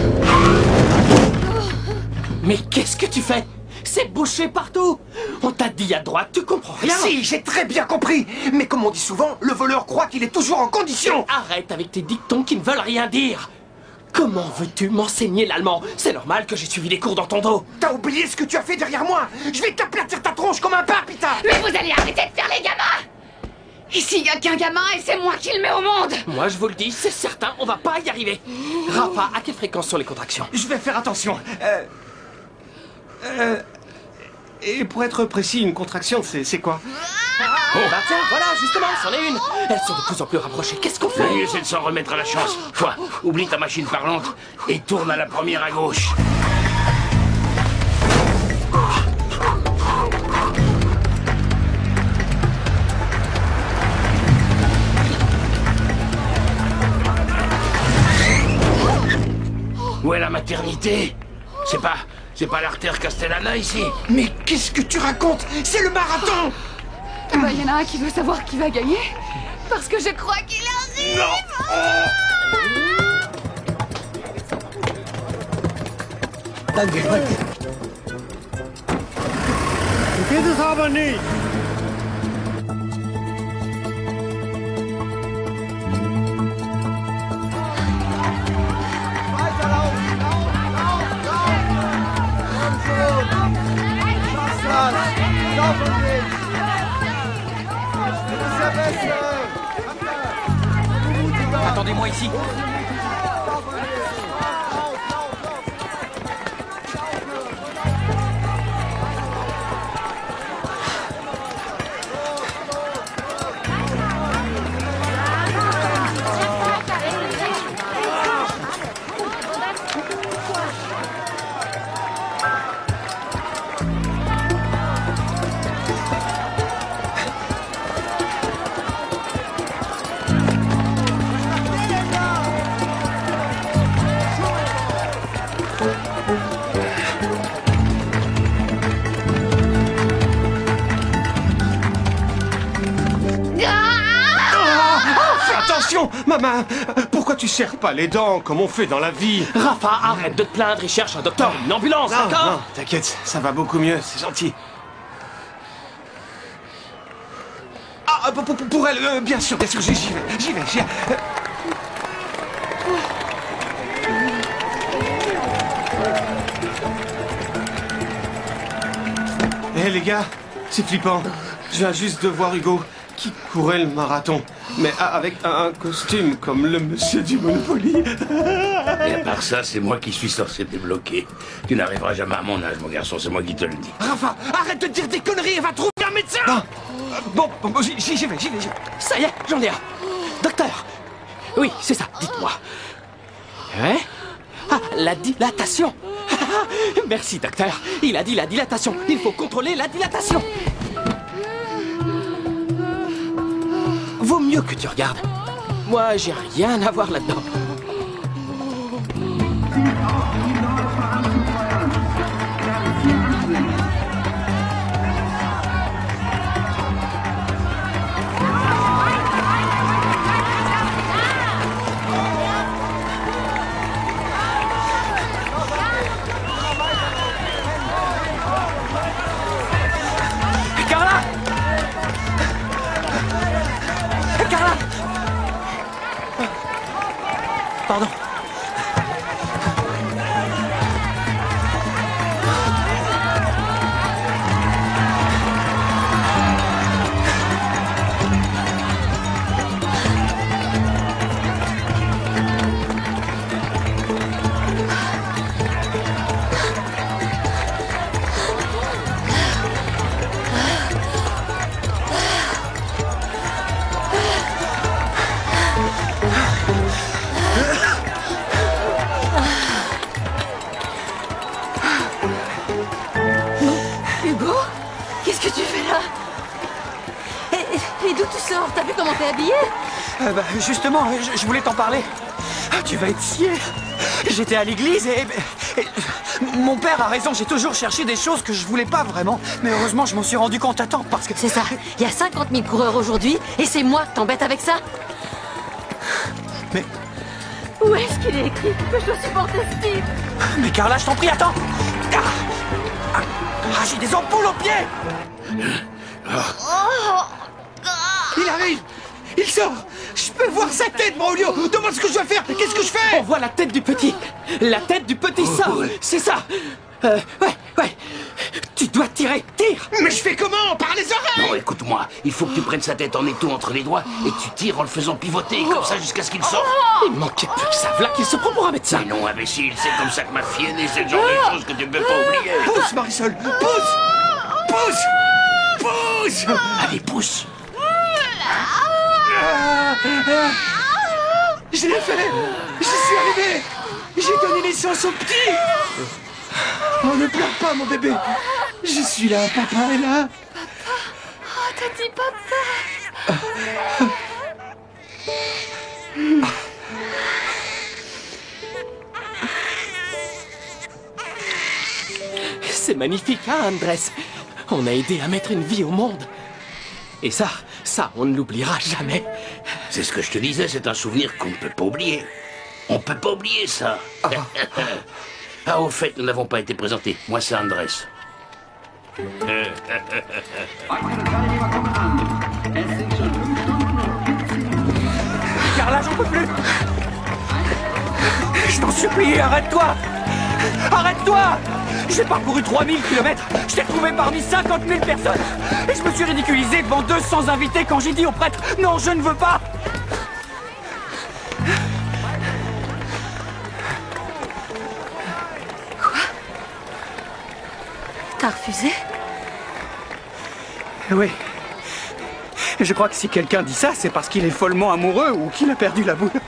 Mais qu'est-ce que tu fais? C'est bouché partout. On t'a dit à droite, tu comprends rien. Si, j'ai très bien compris. Mais comme on dit souvent, le voleur croit qu'il est toujours en condition. Arrête avec tes dictons qui ne veulent rien dire. Comment veux-tu m'enseigner l'allemand? C'est normal que j'ai suivi des cours dans ton dos. T'as oublié ce que tu as fait derrière moi. Je vais t'aplatir ta tronche comme un pain, Pita. Mais vous allez arrêter de faire les gamins! Ici, il n'y a qu'un gamin et c'est moi qui le mets au monde! Moi, je vous le dis, c'est certain, on va pas y arriver. Rafa, à quelle fréquence sont les contractions? Je vais faire attention. Et pour être précis, une contraction, c'est quoi? Oh, bah tiens, voilà, justement, c'en est une. Elles sont de plus en plus rapprochées. Qu'est-ce qu'on fait? Le mieux, c'est de s'en remettre à la chance. Toi, oublie ta machine parlante et tourne à la première à gauche. Où est la maternité? C'est pas l'artère Castellana ici? Mais qu'est-ce que tu racontes? C'est le marathon! Bah, il y en a un qui veut savoir qui va gagner. Parce que je crois qu'il arrive! Geht es aber nicht! Attendez-moi ici. Attention, maman! Pourquoi tu serres pas les dents comme on fait dans la vie? Rafa, arrête de te plaindre et cherche un docteur, une ambulance, d'accord? Non, t'inquiète, ça va beaucoup mieux, c'est gentil. Ah, pour elle, bien sûr, j'y vais. Hé les gars, c'est flippant. Je viens juste de voir Hugo qui courait le marathon, mais avec un costume comme le monsieur du Monopoly. Et à part ça, c'est moi qui suis censé débloquer. Tu n'arriveras jamais à mon âge, mon garçon, c'est moi qui te le dis. Rafa, arrête de dire des conneries et va trouver un médecin! Bon, j'y vais. Ça y est, j'en ai un. Docteur! Oui, c'est ça, dites-moi. Hein? Ah, la dilatation! Merci, docteur. Il a dit la dilatation. Il faut contrôler la dilatation. Vaut mieux que tu regardes. Moi, j'ai rien à voir là-dedans. Pardon. T'as vu comment t'es habillé? Justement, je voulais t'en parler. Tu vas être scié. J'étais à l'église et mon père a raison, j'ai toujours cherché des choses que je voulais pas vraiment. Mais heureusement, je m'en suis rendu compte à temps parce que... C'est ça, il y a 50 000 coureurs aujourd'hui et c'est moi, t'embêtes avec ça? Mais... Où est-ce qu'il est écrit que je dois supporter Steve? Mais Carla, je t'en prie, attends. J'ai des ampoules aux pieds. Il arrive! Il sort! Je peux voir sa tête, Braulio! Demande ce que je dois faire! Qu'est-ce que je fais? On voit la tête du petit! La tête du petit sort! C'est ça! Ouais. Tu dois tirer! Tire! Mais je fais comment? Par les oreilles! Non, écoute-moi, il faut que tu prennes sa tête en étau entre les doigts et tu tires en le faisant pivoter, comme ça jusqu'à ce qu'il sorte. Il manquait plus que ça, voilà qu'il se prend pour un médecin! Mais non, imbécile, c'est comme ça que ma fille est née, c'est le genre de choses que tu ne peux pas oublier. Pousse, Marisol! Pousse! Pousse! Pousse! Allez, pousse! Je l'ai fait! Je suis arrivé! J'ai donné naissance au petit! Oh, ne pleure pas, mon bébé! Je suis là, papa est là! Oh, t'as dit papa. C'est magnifique, hein, Andrés? On a aidé à mettre une vie au monde. Et ça, on ne l'oubliera jamais. C'est ce que je te disais, c'est un souvenir qu'on ne peut pas oublier. On peut pas oublier ça. Ah, au fait, nous n'avons pas été présentés. Moi, c'est Andrés. Carla, j'en peux plus. Je t'en supplie, arrête-toi. Arrête-toi. J'ai parcouru 3000 kilomètres. Je t'ai trouvé parmi 50 000 personnes. Et je me suis ridiculisé devant 200 invités quand j'ai dit au prêtre « Non, je ne veux pas !» Quoi? T'as refusé? Oui. Je crois que si quelqu'un dit ça, c'est parce qu'il est follement amoureux ou qu'il a perdu la boule.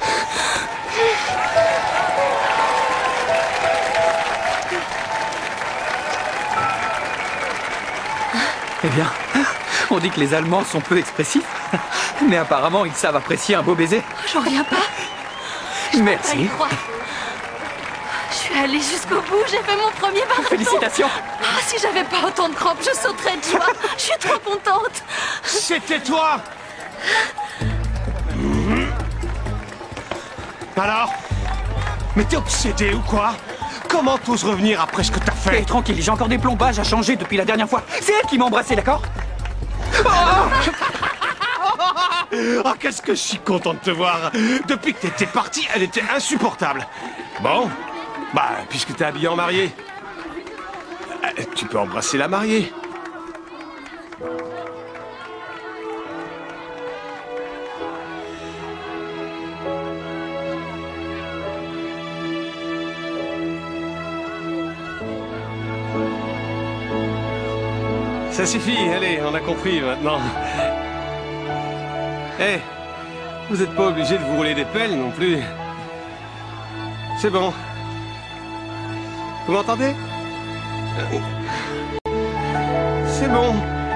Eh bien, on dit que les Allemands sont peu expressifs, mais apparemment ils savent apprécier un beau baiser. J'en reviens pas. Merci. Je crois. Je suis allée jusqu'au bout, j'ai fait mon premier marathon. Félicitations. Ah, si j'avais pas autant de crampes, je sauterais de joie. Je suis trop contente. C'était toi. Alors? Mais t'es obsédé ou quoi? Comment t'oses revenir après ce que t'as fait? Tranquille, j'ai encore des plombages à changer depuis la dernière fois. C'est elle qui m'a embrassé, d'accord? Oh, qu'est-ce que je suis content de te voir. Depuis que t'étais parti, elle était insupportable. Bon, bah, puisque t'es habillé en mariée, tu peux embrasser la mariée. Ça suffit, allez, on a compris maintenant. Eh, vous n'êtes pas obligé de vous rouler des pelles non plus. C'est bon. Vous m'entendez? C'est bon.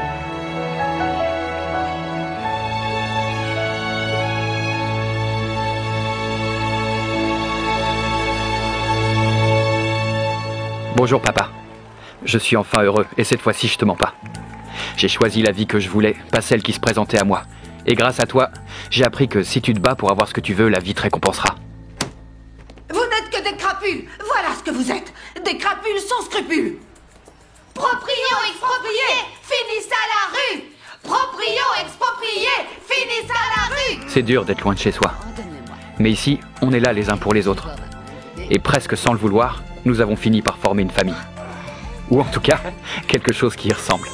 Bonjour papa. Je suis enfin heureux, et cette fois-ci je te mens pas. J'ai choisi la vie que je voulais, pas celle qui se présentait à moi. Et grâce à toi, j'ai appris que si tu te bats pour avoir ce que tu veux, la vie te récompensera. Vous n'êtes que des crapules. Voilà ce que vous êtes. Des crapules sans scrupules. Proprions expropriés, finissent à la rue. Proprions expropriés, finissent à la rue. C'est dur d'être loin de chez soi. Mais ici, on est là les uns pour les autres. Et presque sans le vouloir, nous avons fini par former une famille. Ou en tout cas, quelque chose qui y ressemble.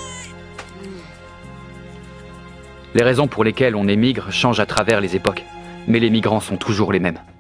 Les raisons pour lesquelles on émigre changent à travers les époques, mais les migrants sont toujours les mêmes.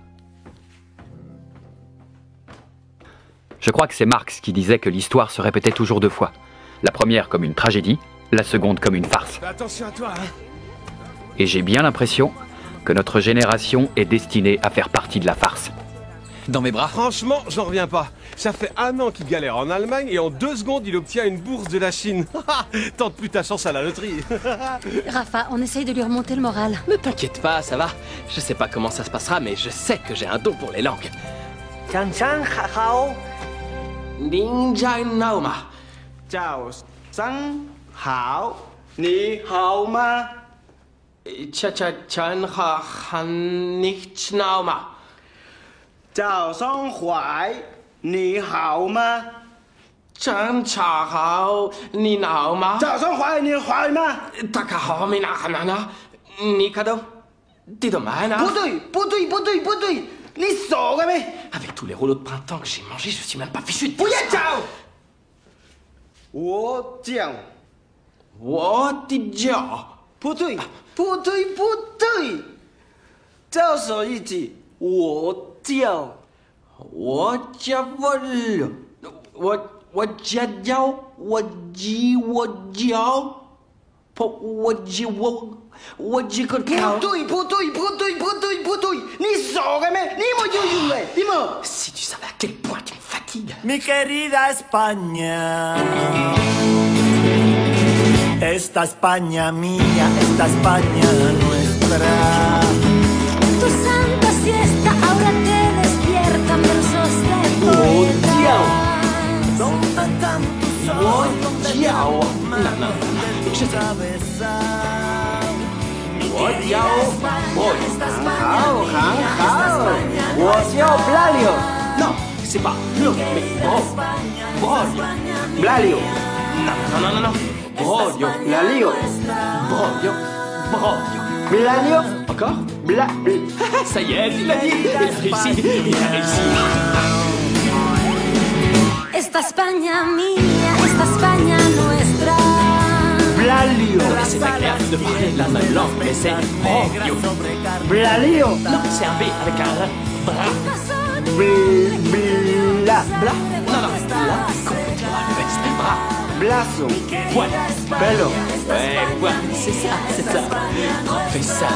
Je crois que c'est Marx qui disait que l'histoire se répétait toujours deux fois. La première comme une tragédie, la seconde comme une farce. Attention à toi, hein. Et j'ai bien l'impression que notre génération est destinée à faire partie de la farce. Dans mes bras. Franchement, j'en reviens pas. Ça fait 1 an qu'il galère en Allemagne et en 2 secondes, il obtient une bourse de la Chine. Tente plus ta chance à la loterie. Rafa, on essaye de lui remonter le moral. Ne t'inquiète pas, ça va. Je sais pas comment ça se passera, mais je sais que j'ai un don pour les langues. Chan Chan Hao. Ning Jai Nao Ma. Chào Sang Hao. Ni Hao Ma. Cha cha chan ha han nicht Nao Ma. Chào Song Hoài. Ni Hao Ma. Chan cha hao, ni nao ma? 早上怀你怀吗？ Taka hao mi na hanana, ni kado? Dis dommage, 不对，不对，不对，不对，你傻了没？ Avec tous les rouleaux de printemps que j'ai mangés, je suis même pas fichu de 不 dire 要 ça. 叫！我叫。 我的脚。 不对，不对，不对，再说一句，我叫。 我叫我叫叫我鸡我叫，我鸡个靠。 不对，不对，不对，不对，不对，你傻了没？你没有用嘞，你没。 Si tu savais à quel point tu me fatigues. Mi querida España, esta España mía, esta España nuestra. Tu santa siesta ahora te despiertan versos de poeta. ¿Dónde están tus ojos? ¿Dónde están tus manos? ¿Dónde tu cabeza? Mi querida España, esta España mía, esta España nuestra. Non, c'est pas le mais Broglio. Blalio. Non. Broglio. Blalio. Broglio. Blalio. Encore Bla. Ça y est, il l'a dit. Il a réussi. Esta España mía, esta España nuestra. Blalio. C'est agréable de parler la même langue, mais c'est Broglio. Blalio. Non, c'est un B avec un bras. Bla. Bla. Non, bla. Complètement à l'ouest. Bras. Blaso. Poil. Pelo. Ouais, poil. C'est ça. Professeur.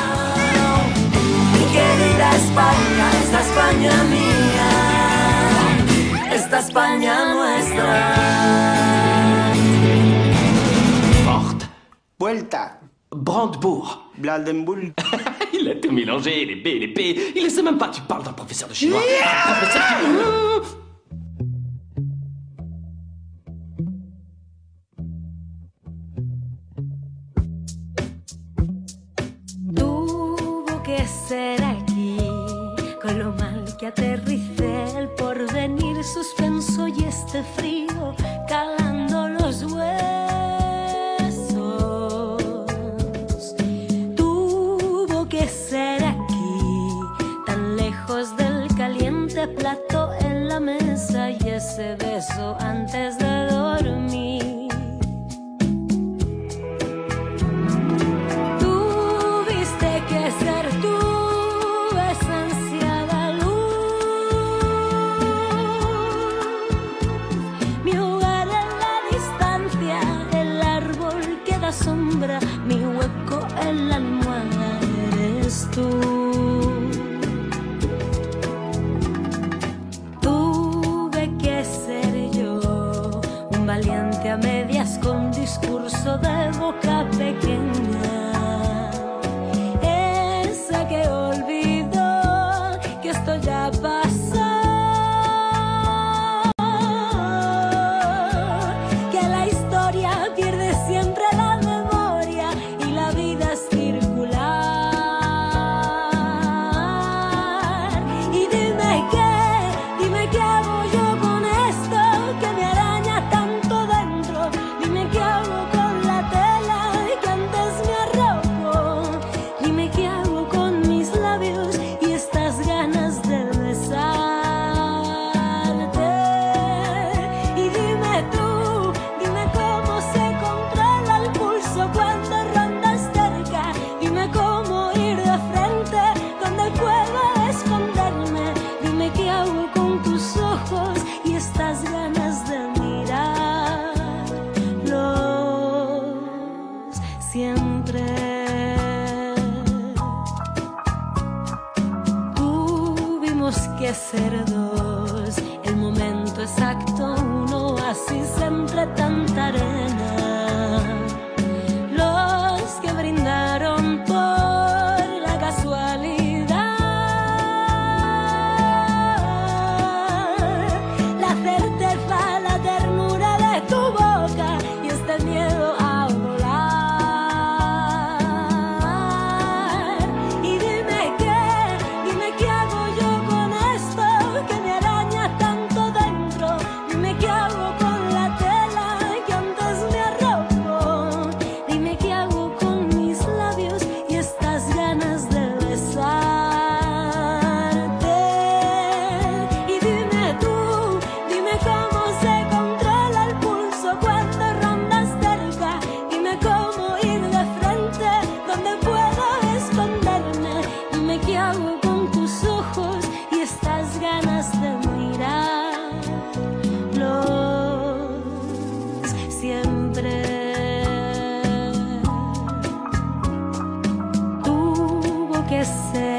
Mi querida España, esta España mía, esta España nuestra. Porte. Vuelta. Brandebourg. Blandenburg. Il a tout mélangé, les B, les P. Il ne sait même pas, tu parles d'un professeur de chinois. Un professeur qui... Tuvo que ser aquí, con lo mal que aterricé, el porvenir suspenso y este frío calando los huesos. Tuvo que ser aquí, tan lejos del caliente plato en la mesa y ese beso antes de dormir. Sombra, mi hueco en la almohada eres tú. Tuve que ser yo, un valiente a medias con discurso de boca pequeña, esa que olvidó que esto ya pasó. Ser dos, el momento exacto, un oasis entre tanta arena. Los que brindaron por la casualidad, la certeza, la ternura de tu boca y este miedo a volar. Y dime qué hago yo con esto que me araña tanto dentro. Dime qué hago con que sea.